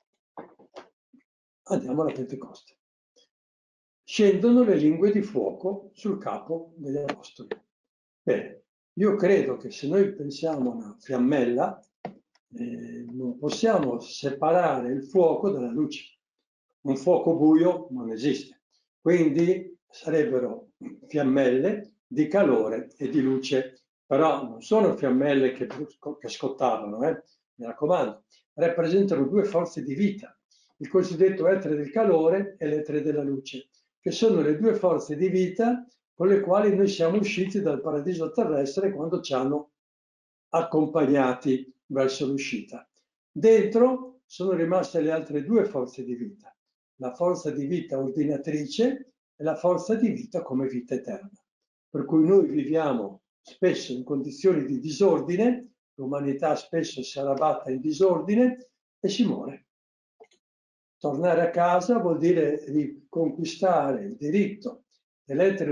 andiamo alla Pentecoste. Scendono le lingue di fuoco sul capo degli apostoli. Bene, io credo che se noi pensiamo a una fiammella, non possiamo separare il fuoco dalla luce. Un fuoco buio non esiste. Quindi sarebbero fiammelle di calore e di luce. Però non sono fiammelle che scottavano, mi raccomando, rappresentano due forze di vita, il cosiddetto etere del calore e l'etere della luce, che sono le due forze di vita con le quali noi siamo usciti dal paradiso terrestre quando ci hanno accompagnati verso l'uscita. Dentro sono rimaste le altre due forze di vita, la forza di vita ordinatrice e la forza di vita come vita eterna. Per cui noi viviamo spesso in condizioni di disordine, l'umanità spesso si arrabatta in disordine e si muore. Tornare a casa vuol dire riconquistare il diritto dell'etere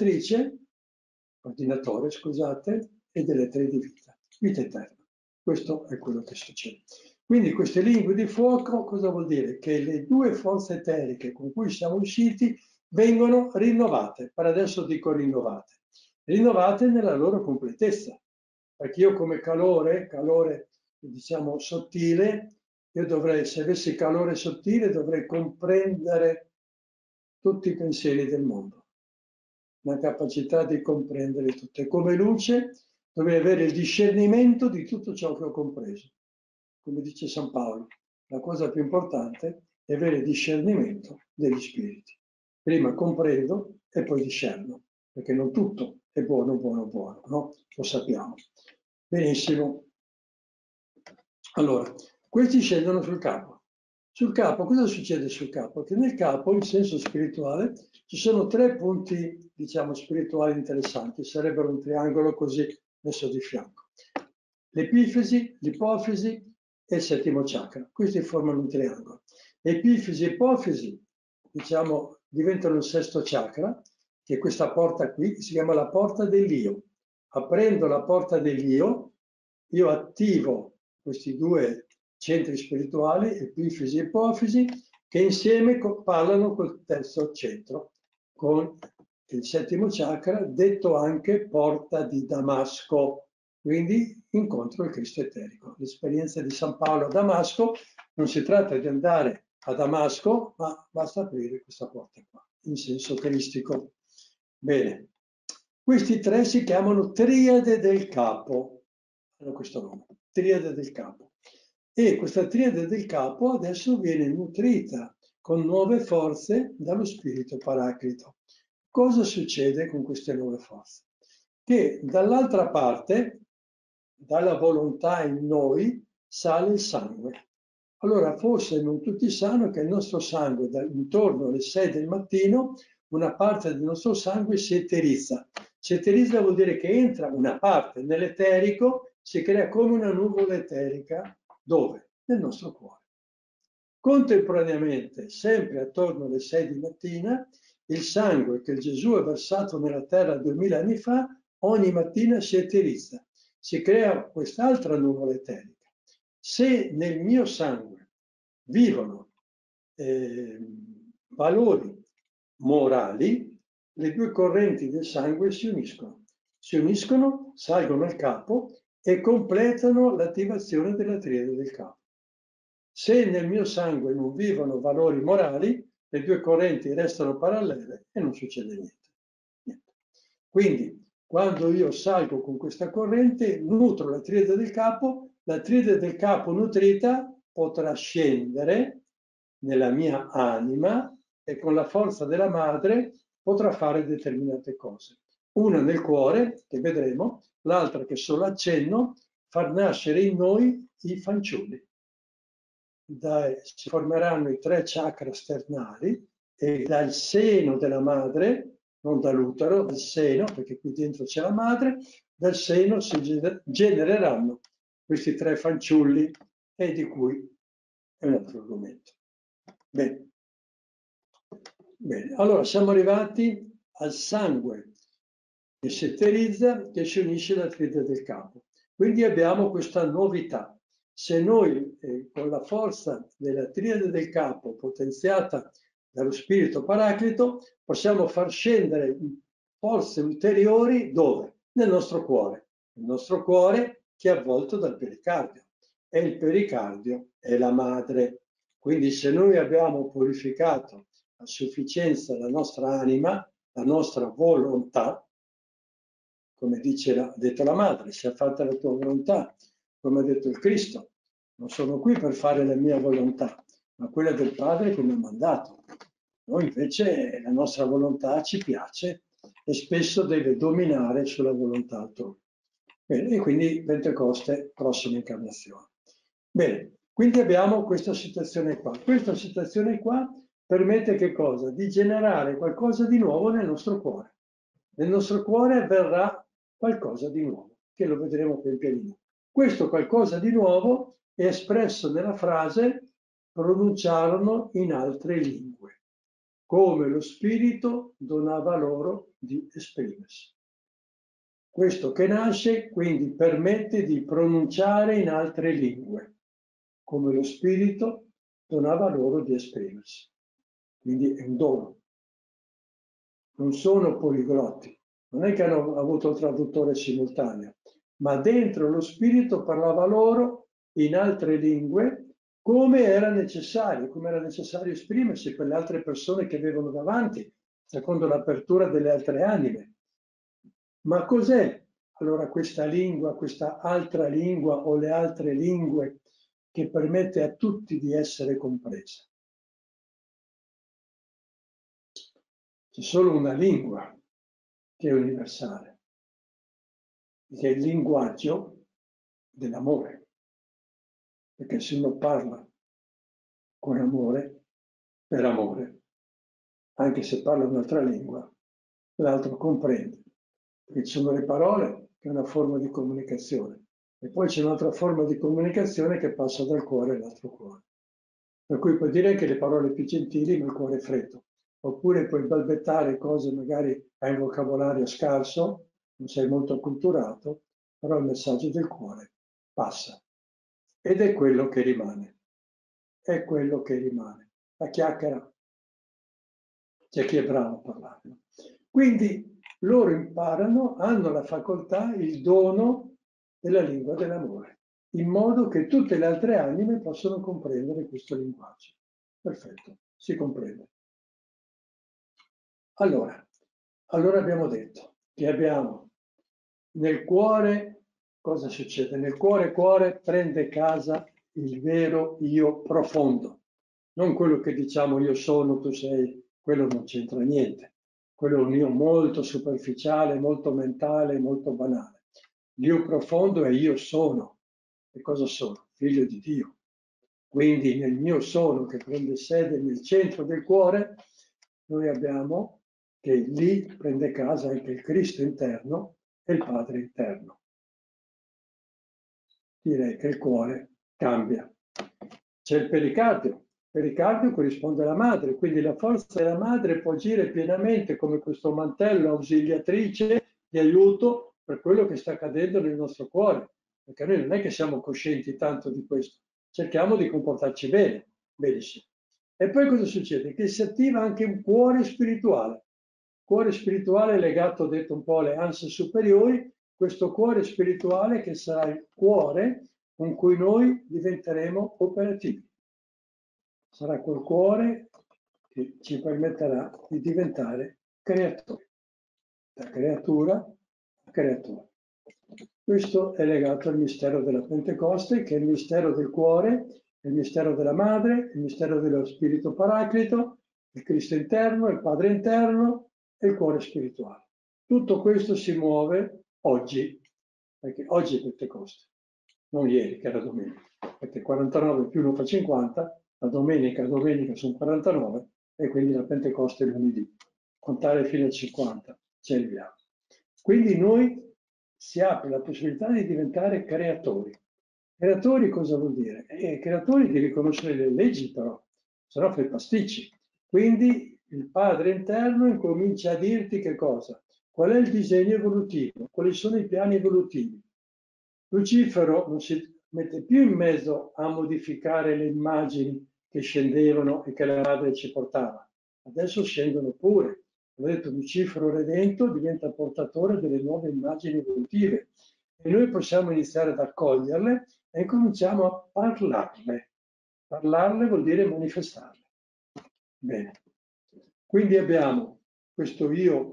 ordinatore, scusate, e dell'etere di vita eterna. Questo è quello che succede. Quindi queste lingue di fuoco cosa vuol dire? Che le due forze eteriche con cui siamo usciti vengono rinnovate, per adesso dico rinnovate nella loro completezza, perché io come calore diciamo sottile, io dovrei, se avessi calore sottile, dovrei comprendere tutti i pensieri del mondo, la capacità di comprendere tutto. E come luce dovrei avere il discernimento di tutto ciò che ho compreso. Come dice San Paolo, la cosa più importante è avere discernimento degli spiriti. Prima comprendo e poi discerno, perché non tutto è buono, no? Lo sappiamo. Benissimo. Allora, questi scendono sul capo. Sul capo, cosa succede sul capo? Che nel capo, in senso spirituale, ci sono tre punti, diciamo, spirituali interessanti. Sarebbero un triangolo così messo di fianco. L'epifisi, l'ipofisi e il settimo chakra. Questi formano un triangolo. Epifisi e ipofisi, diciamo, diventano il sesto chakra, che è questa porta qui, si chiama la porta dell'io. Aprendo la porta dell'io, io attivo questi due centri spirituali, epifisi e ipofisi, che insieme parlano col terzo centro, con il settimo chakra, detto anche porta di Damasco. Quindi incontro il Cristo eterico. L'esperienza di San Paolo a Damasco non si tratta di andare a Damasco, ma basta aprire questa porta qua, in senso cristico. Bene, questi tre si chiamano triade del capo, hanno questo nome, triade del capo. E questa triade del capo adesso viene nutrita con nuove forze dallo spirito paraclito. Cosa succede con queste nuove forze? Che dall'altra parte, dalla volontà in noi, sale il sangue. Allora forse non tutti sanno che il nostro sangue, intorno alle 6 del mattino, una parte del nostro sangue si eterizza. Si eterizza vuol dire che entra una parte nell'eterico, si crea come una nuvola eterica. Dove? Nel nostro cuore. Contemporaneamente, sempre attorno alle 6 di mattina, il sangue che Gesù ha versato nella terra 2000 anni fa, ogni mattina si eterizza. Si crea quest'altra nuvola eterica. Se nel mio sangue vivono valori morali, le due correnti del sangue si uniscono, salgono al capo e completano l'attivazione della triade del capo. Se nel mio sangue non vivono valori morali, le due correnti restano parallele e non succede niente. Quindi, quando io salgo con questa corrente, nutro la triade del capo, la triade del capo nutrita potrà scendere nella mia anima e con la forza della madre potrà fare determinate cose. Una nel cuore, che vedremo, l'altra che solo accenno, far nascere in noi i fanciulli. Si formeranno i 3 chakra sternali e dal seno della madre, non dall'utero, dal seno, perché qui dentro c'è la madre, dal seno si genereranno questi 3 fanciulli e di cui è un altro argomento. Bene. Bene, allora siamo arrivati al sangue che si eterizza, che si unisce alla triade del capo. Quindi abbiamo questa novità. Se noi con la forza della triade del capo potenziata dallo spirito paraclito possiamo far scendere forze ulteriori dove? Nel nostro cuore. Il nostro cuore che è avvolto dal pericardio e il pericardio è la madre. Quindi se noi abbiamo purificato a sufficienza la nostra anima, la nostra volontà, come ha detto la madre, sia fatta la tua volontà, come ha detto il Cristo. Non sono qui per fare la mia volontà, ma quella del Padre che mi ha mandato. Noi invece la nostra volontà ci piace e spesso deve dominare sulla volontà altrui. Bene, e quindi Pentecoste, prossima incarnazione. Bene, quindi abbiamo questa situazione qua. Questa situazione qua permette che cosa? Di generare qualcosa di nuovo nel nostro cuore. Nel nostro cuore avverrà qualcosa di nuovo, che lo vedremo pian pianino. Questo qualcosa di nuovo è espresso nella frase pronunciarono in altre lingue, come lo Spirito donava loro di esprimersi. Questo che nasce quindi permette di pronunciare in altre lingue, come lo Spirito donava loro di esprimersi. Quindi è un dono. Non sono poliglotti, non è che hanno avuto il traduttore simultaneo, ma dentro lo Spirito parlava loro in altre lingue come era necessario esprimersi per le altre persone che avevano davanti, secondo l'apertura delle altre anime. Ma cos'è allora questa lingua, questa altra lingua o le altre lingue che permette a tutti di essere comprese? C'è solo una lingua che è universale, che è il linguaggio dell'amore. Perché se uno parla con amore, per amore, anche se parla un'altra lingua, l'altro comprende. Perché ci sono le parole, che è una forma di comunicazione, e poi c'è un'altra forma di comunicazione che passa dal cuore all'altro cuore. Per cui puoi dire che le parole più gentili, ma il cuore è freddo. Oppure puoi balbettare cose, magari hai un vocabolario scarso, non sei molto acculturato, però il messaggio del cuore passa. Ed è quello che rimane. È quello che rimane. La chiacchiera, c'è chi è bravo a parlare. Quindi loro imparano, hanno la facoltà, il dono della lingua dell'amore, in modo che tutte le altre anime possano comprendere questo linguaggio. Perfetto, si comprende. Allora abbiamo detto che abbiamo nel cuore, cosa succede? Nel cuore prende casa il vero io profondo, non quello che diciamo io sono, tu sei, quello non c'entra niente, quello è un io molto superficiale, molto mentale, molto banale. L'io profondo è io sono. E cosa sono? Figlio di Dio. Quindi nel mio sono che prende sede nel centro del cuore, noi abbiamo che lì prende casa anche il Cristo interno e il Padre interno. Direi che il cuore cambia. C'è il pericardio corrisponde alla madre, quindi la forza della madre può agire pienamente come questo mantello ausiliatrice di aiuto per quello che sta accadendo nel nostro cuore, perché noi non è che siamo coscienti tanto di questo, cerchiamo di comportarci bene, benissimo. E poi cosa succede? Che si attiva anche un cuore spirituale legato, detto un po' alle ansie superiori, questo cuore spirituale che sarà il cuore con cui noi diventeremo operativi. Sarà quel cuore che ci permetterà di diventare creatori, da creatura a creatore. Questo è legato al mistero della Pentecoste, che è il mistero del cuore, il mistero della madre, il mistero dello spirito paraclito, il Cristo interno, il Padre interno e il cuore spirituale. Tutto questo si muove oggi, perché oggi è Pentecoste, non ieri che era domenica, perché 49 più 1 fa 50, la domenica sono 49 e quindi la Pentecoste è lunedì. Contare fino a 50, ci arriviamo. Quindi noi si apre la possibilità di diventare creatori. Creatori cosa vuol dire? Creatori di riconoscere le leggi però, se no fai pasticci. Quindi il padre interno incomincia a dirti che cosa? Qual è il disegno evolutivo? Quali sono i piani evolutivi? Lucifero non si mette più in mezzo a modificare le immagini che scendevano e che la madre ci portava. Adesso scendono pure. Ho detto Lucifero redento diventa portatore delle nuove immagini evolutive e noi possiamo iniziare ad accoglierle e cominciamo a parlarle. Parlarle vuol dire manifestarle. Bene. Quindi abbiamo questo io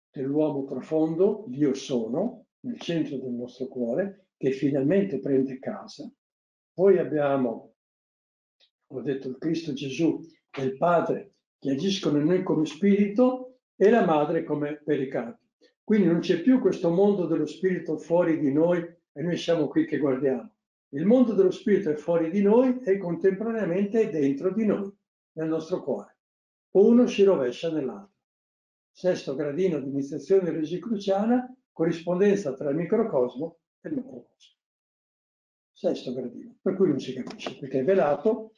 dell'uomo profondo, l'Io sono, nel centro del nostro cuore, che finalmente prende casa. Poi abbiamo, ho detto, il Cristo Gesù e il Padre che agiscono in noi come spirito e la Madre come pericardio. Quindi non c'è più questo mondo dello spirito fuori di noi e noi siamo qui che guardiamo. Il mondo dello spirito è fuori di noi e contemporaneamente è dentro di noi, nel nostro cuore. Uno si rovescia nell'altro. Sesto gradino di iniziazione rosicruciana, corrispondenza tra il microcosmo e il macrocosmo. Sesto gradino, per cui non si capisce, perché è velato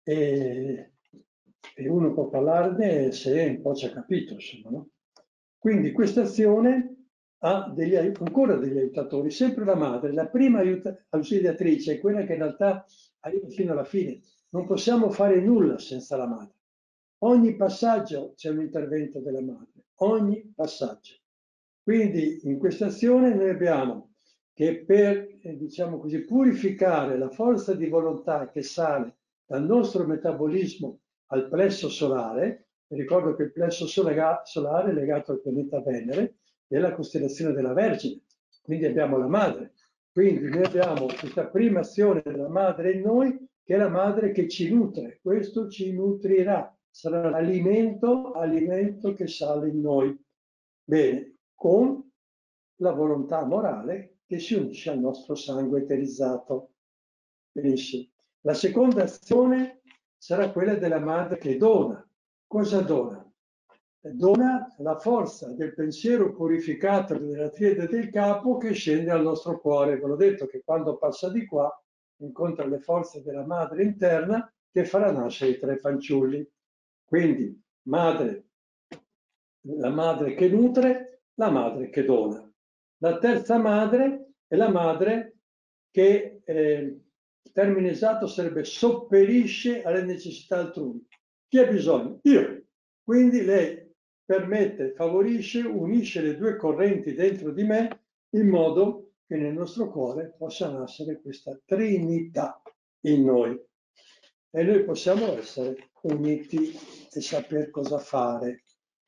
e uno può parlarne se un po' ci ha capito, insomma, no? Quindi questa azione ha ancora degli aiutatori, sempre la madre, la prima ausiliatrice è quella che in realtà arriva fino alla fine. Non possiamo fare nulla senza la madre. Ogni passaggio c'è un intervento della madre, ogni passaggio. Quindi in questa azione noi abbiamo che per, diciamo così, purificare la forza di volontà che sale dal nostro metabolismo al plesso solare, ricordo che il plesso solare è legato al pianeta Venere e alla costellazione della Vergine, quindi abbiamo la madre. Quindi noi abbiamo questa prima azione della madre in noi, che è la madre che ci nutre, questo ci nutrirà, sarà l'alimento, alimento che sale in noi. Bene, con la volontà morale che si unisce al nostro sangue eterizzato. Benissimo. La seconda azione sarà quella della madre che dona. Cosa dona? Dona la forza del pensiero purificato della triade del capo che scende al nostro cuore. Ve l'ho detto che quando passa di qua incontra le forze della madre interna che farà nascere i tre fanciulli. Quindi madre, la madre che nutre, la madre che dona. La terza madre è la madre che, il termine esatto sarebbe sopperisce alle necessità altrui. Chi ha bisogno? Io. Quindi lei permette, favorisce, unisce le due correnti dentro di me in modo che nel nostro cuore possa nascere questa trinità in noi. E noi possiamo essere uniti e saper cosa fare.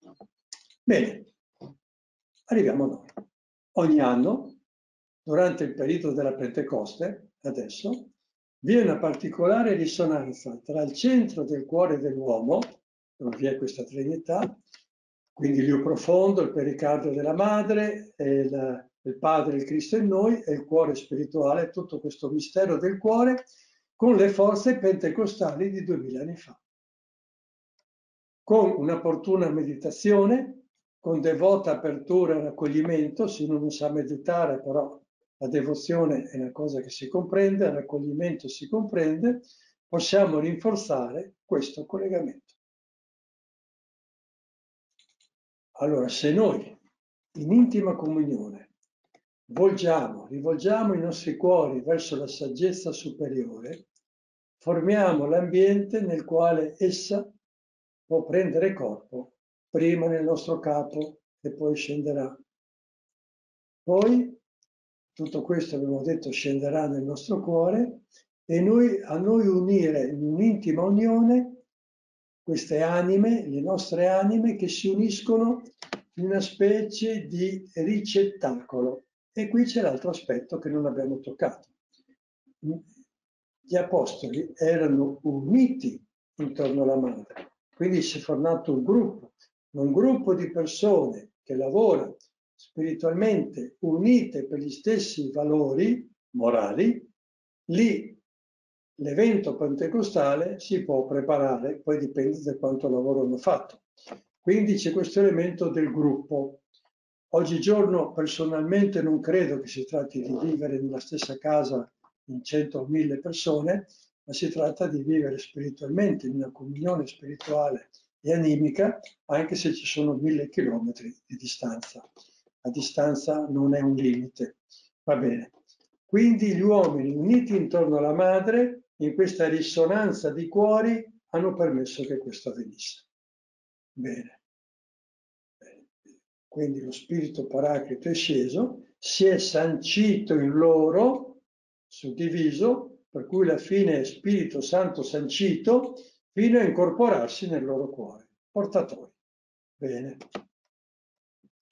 Bene, arriviamo a noi. Ogni anno, durante il periodo della Pentecoste, adesso, vi è una particolare risonanza tra il centro del cuore dell'uomo, dove vi è questa trinità, quindi l'io profondo, il pericardio della madre, il Padre, il Cristo in noi, e il cuore spirituale, tutto questo mistero del cuore, con le forze pentecostali di 2000 anni fa. Con una opportuna meditazione, con devota apertura e raccoglimento, se uno non sa meditare, però la devozione è una cosa che si comprende, il raccoglimento si comprende, possiamo rinforzare questo collegamento. Allora, se noi in intima comunione rivolgiamo i nostri cuori verso la saggezza superiore, formiamo l'ambiente nel quale essa può prendere corpo, prima nel nostro capo e poi scenderà. Poi tutto questo, abbiamo detto, scenderà nel nostro cuore e a noi unire in un'intima unione queste anime, le nostre anime che si uniscono in una specie di ricettacolo. E qui c'è l'altro aspetto che non abbiamo toccato. Gli apostoli erano uniti intorno alla madre, quindi si è formato un gruppo di persone che lavora spiritualmente unite per gli stessi valori morali. Lì l'evento pentecostale si può preparare, poi dipende da quanto lavoro hanno fatto. Quindi c'è questo elemento del gruppo. Oggigiorno personalmente non credo che si tratti di vivere nella stessa casa in 100 o 1000 persone, ma si tratta di vivere spiritualmente in una comunione spirituale e animica, anche se ci sono 1000 chilometri di distanza. La distanza non è un limite. Va bene. Quindi gli uomini uniti intorno alla madre, in questa risonanza di cuori, hanno permesso che questo avvenisse. Bene. Quindi lo Spirito Paraclito è sceso, si è sancito in loro, suddiviso, per cui alla fine è Spirito Santo sancito, fino a incorporarsi nel loro cuore. Portatori. Bene.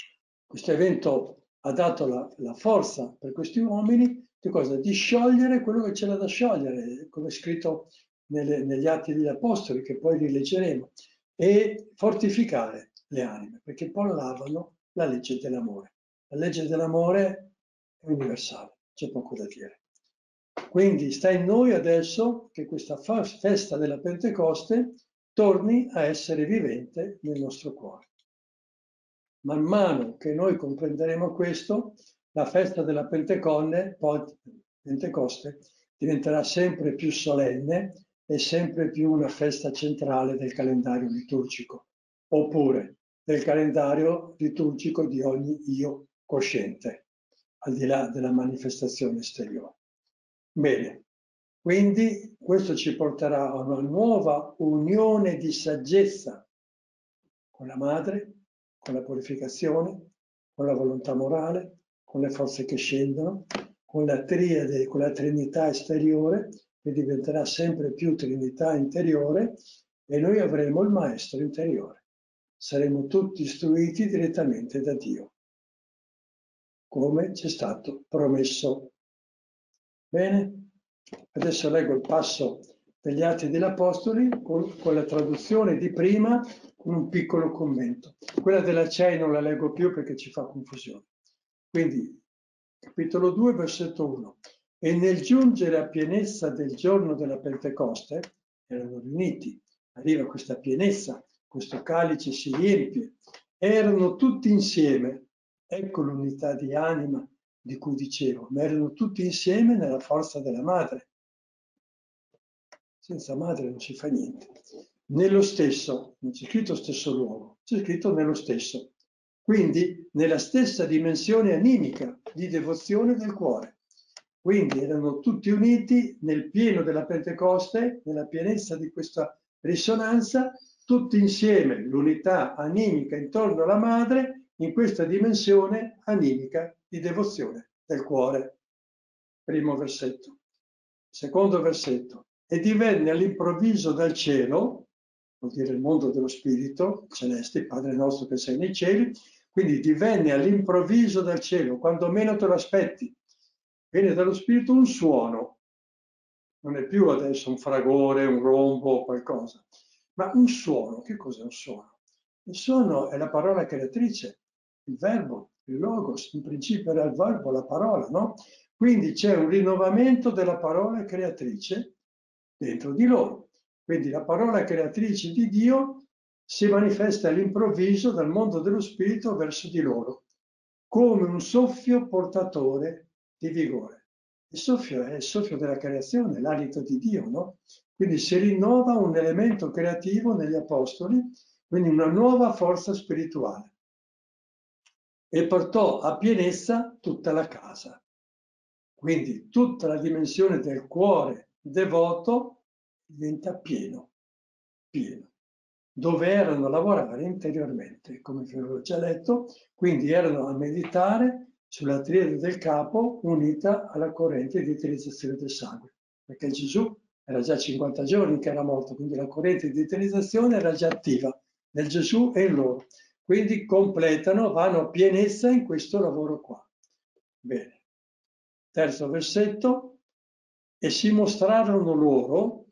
Questo evento ha dato la forza per questi uomini di cosa? Di sciogliere quello che c'era da sciogliere, come è scritto negli Atti degli Apostoli, che poi rileggeremo, e fortificare le anime, perché parlavano la legge dell'amore. La legge dell'amore è universale, c'è poco da dire. Quindi sta in noi adesso che questa festa della Pentecoste torni a essere vivente nel nostro cuore. Man mano che noi comprenderemo questo, la festa della Pentecoste diventerà sempre più solenne e sempre più una festa centrale del calendario liturgico, oppure del calendario liturgico di ogni io cosciente, al di là della manifestazione esteriore. Bene, quindi questo ci porterà a una nuova unione di saggezza con la madre, con la purificazione, con la volontà morale, con le forze che scendono, con la triade, con la trinità esteriore, che diventerà sempre più trinità interiore, e noi avremo il maestro interiore. Saremo tutti istruiti direttamente da Dio, come ci è stato promesso. Bene? Adesso leggo il passo degli Atti degli Apostoli con la traduzione di prima, con un piccolo commento. Quella della CEI non la leggo più perché ci fa confusione. Quindi, capitolo 2, versetto 1. E nel giungere a pienezza del giorno della Pentecoste, erano riuniti, arriva questa pienezza, questo calice si riempie, erano tutti insieme, ecco l'unità di anima di cui dicevo, ma erano tutti insieme nella forza della madre. Senza madre non si fa niente. Nello stesso, non c'è scritto stesso luogo, c'è scritto nello stesso. Quindi nella stessa dimensione animica di devozione del cuore. Quindi erano tutti uniti nel pieno della Pentecoste, nella pienezza di questa risonanza, tutti insieme, l'unità animica intorno alla madre, in questa dimensione animica di devozione del cuore. Primo versetto. Secondo versetto. E divenne all'improvviso dal cielo, vuol dire il mondo dello spirito celeste, Padre nostro che sei nei cieli, quindi divenne all'improvviso dal cielo, quando meno te lo aspetti, viene dallo spirito un suono, non è più adesso un fragore, un rombo o qualcosa, ma un suono. Che cos'è un suono? Il suono è la parola creatrice, il verbo, il logos, in principio era il verbo, la parola, no? Quindi c'è un rinnovamento della parola creatrice dentro di loro. Quindi la parola creatrice di Dio si manifesta all'improvviso dal mondo dello spirito verso di loro, come un soffio portatore di vigore. Il soffio è il soffio della creazione, l'alito di Dio, no? Quindi si rinnova un elemento creativo negli apostoli, quindi una nuova forza spirituale. E portò a pienezza tutta la casa. Quindi tutta la dimensione del cuore devoto diventa pieno, dove erano a lavorare interiormente, come vi avevo già detto, quindi erano a meditare sulla triade del capo unita alla corrente di utilizzazione del sangue, perché Gesù era già 50 giorni che era morto, quindi la corrente di utilizzazione era già attiva nel Gesù e in loro. Quindi completano, vanno a pienezza in questo lavoro qua. Bene. Terzo versetto, e si mostrarono loro,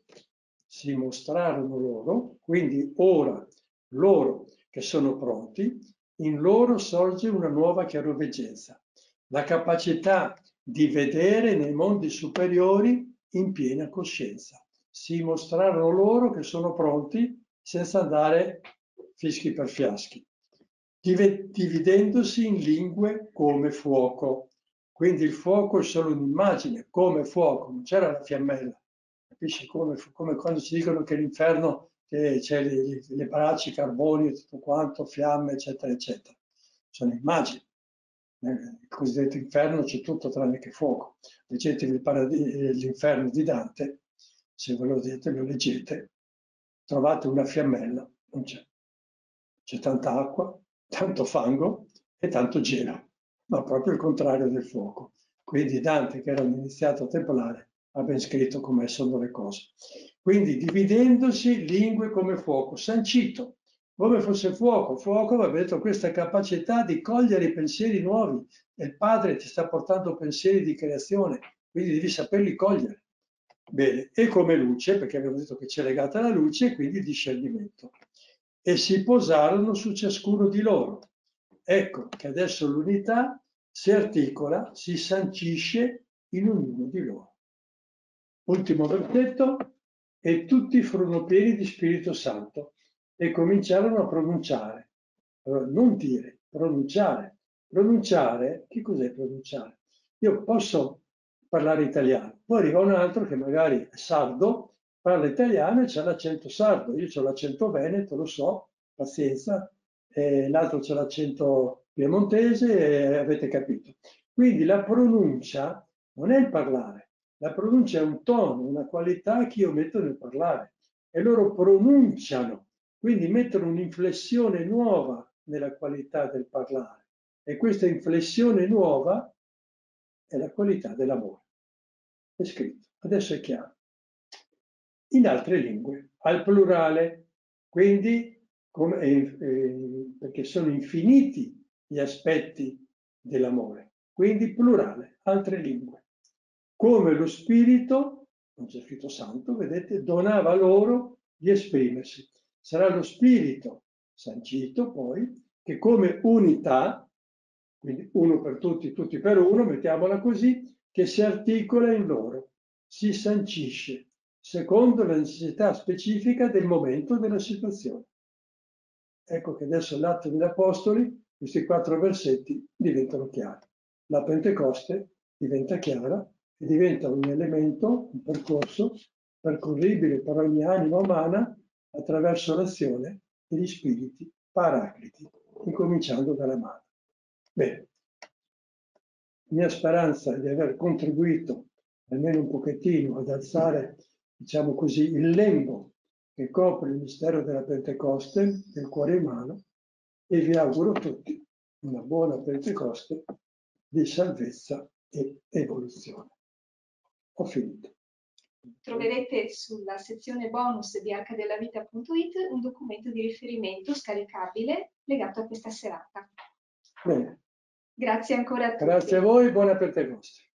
quindi ora loro che sono pronti, in loro sorge una nuova chiaroveggenza, la capacità di vedere nei mondi superiori in piena coscienza. Si mostrarono loro che sono pronti senza andare fischi per fiaschi, dividendosi in lingue come fuoco. Quindi il fuoco è solo un'immagine, come fuoco, non c'era la fiammella. Capisci? Come quando ci dicono che l'inferno c'è le braci, i carboni e tutto quanto, fiamme, eccetera, eccetera. Sono immagini. Nel cosiddetto inferno c'è tutto tranne che fuoco. Leggetevi l'inferno di Dante, se ve lo vedete, lo leggete, trovate una fiammella, non c'è. C'è tanta acqua, tanto fango e tanto gelo, ma proprio il contrario del fuoco. Quindi Dante, che era un iniziato templare, ha ben scritto come sono le cose. Quindi dividendosi lingue come fuoco, sancito. come fosse fuoco. Fuoco, va detto, questa capacità di cogliere i pensieri nuovi. E il Padre ti sta portando pensieri di creazione, quindi devi saperli cogliere. Bene, e come luce, perché abbiamo detto che c'è legata la luce, quindi il discernimento. E si posarono su ciascuno di loro. Ecco che adesso l'unità si articola, si sancisce in ognuno di loro. Ultimo versetto, e tutti furono pieni di Spirito Santo e cominciarono a pronunciare. Allora, non dire, pronunciare. Pronunciare, che cos'è pronunciare? Io posso parlare italiano, poi arriva un altro che magari è sardo, parla italiano e c'ha l'accento sardo, io ho l'accento veneto, lo so, pazienza, l'altro c'ha l'accento piemontese e avete capito. Quindi la pronuncia non è il parlare, la pronuncia è un tono, una qualità che io metto nel parlare e loro pronunciano, quindi mettono un'inflessione nuova nella qualità del parlare e questa inflessione nuova è la qualità dell'amore. È scritto, adesso è chiaro. In altre lingue, al plurale, quindi perché sono infiniti gli aspetti dell'amore, quindi plurale, altre lingue. Come lo Spirito, non c'è scritto santo, vedete, donava loro di esprimersi. Sarà lo Spirito sancito poi, che come unità, quindi uno per tutti, tutti per uno, mettiamola così, che si articola in loro, si sancisce, secondo la necessità specifica del momento della situazione. Ecco che adesso l'atto degli Apostoli, questi 4 versetti diventano chiari. La Pentecoste diventa chiara e diventa un elemento, un percorso percorribile per ogni anima umana attraverso l'azione degli spiriti paracliti, incominciando dalla madre. Bene, mia speranza è di aver contribuito almeno un pochettino ad alzare, diciamo così, il lembo che copre il mistero della Pentecoste del cuore umano e vi auguro a tutti una buona Pentecoste di salvezza e evoluzione. Ho finito. Troverete sulla sezione bonus di arcadellavita.it un documento di riferimento scaricabile legato a questa serata. Bene. Grazie ancora a tutti. Grazie a voi, buona Pentecoste.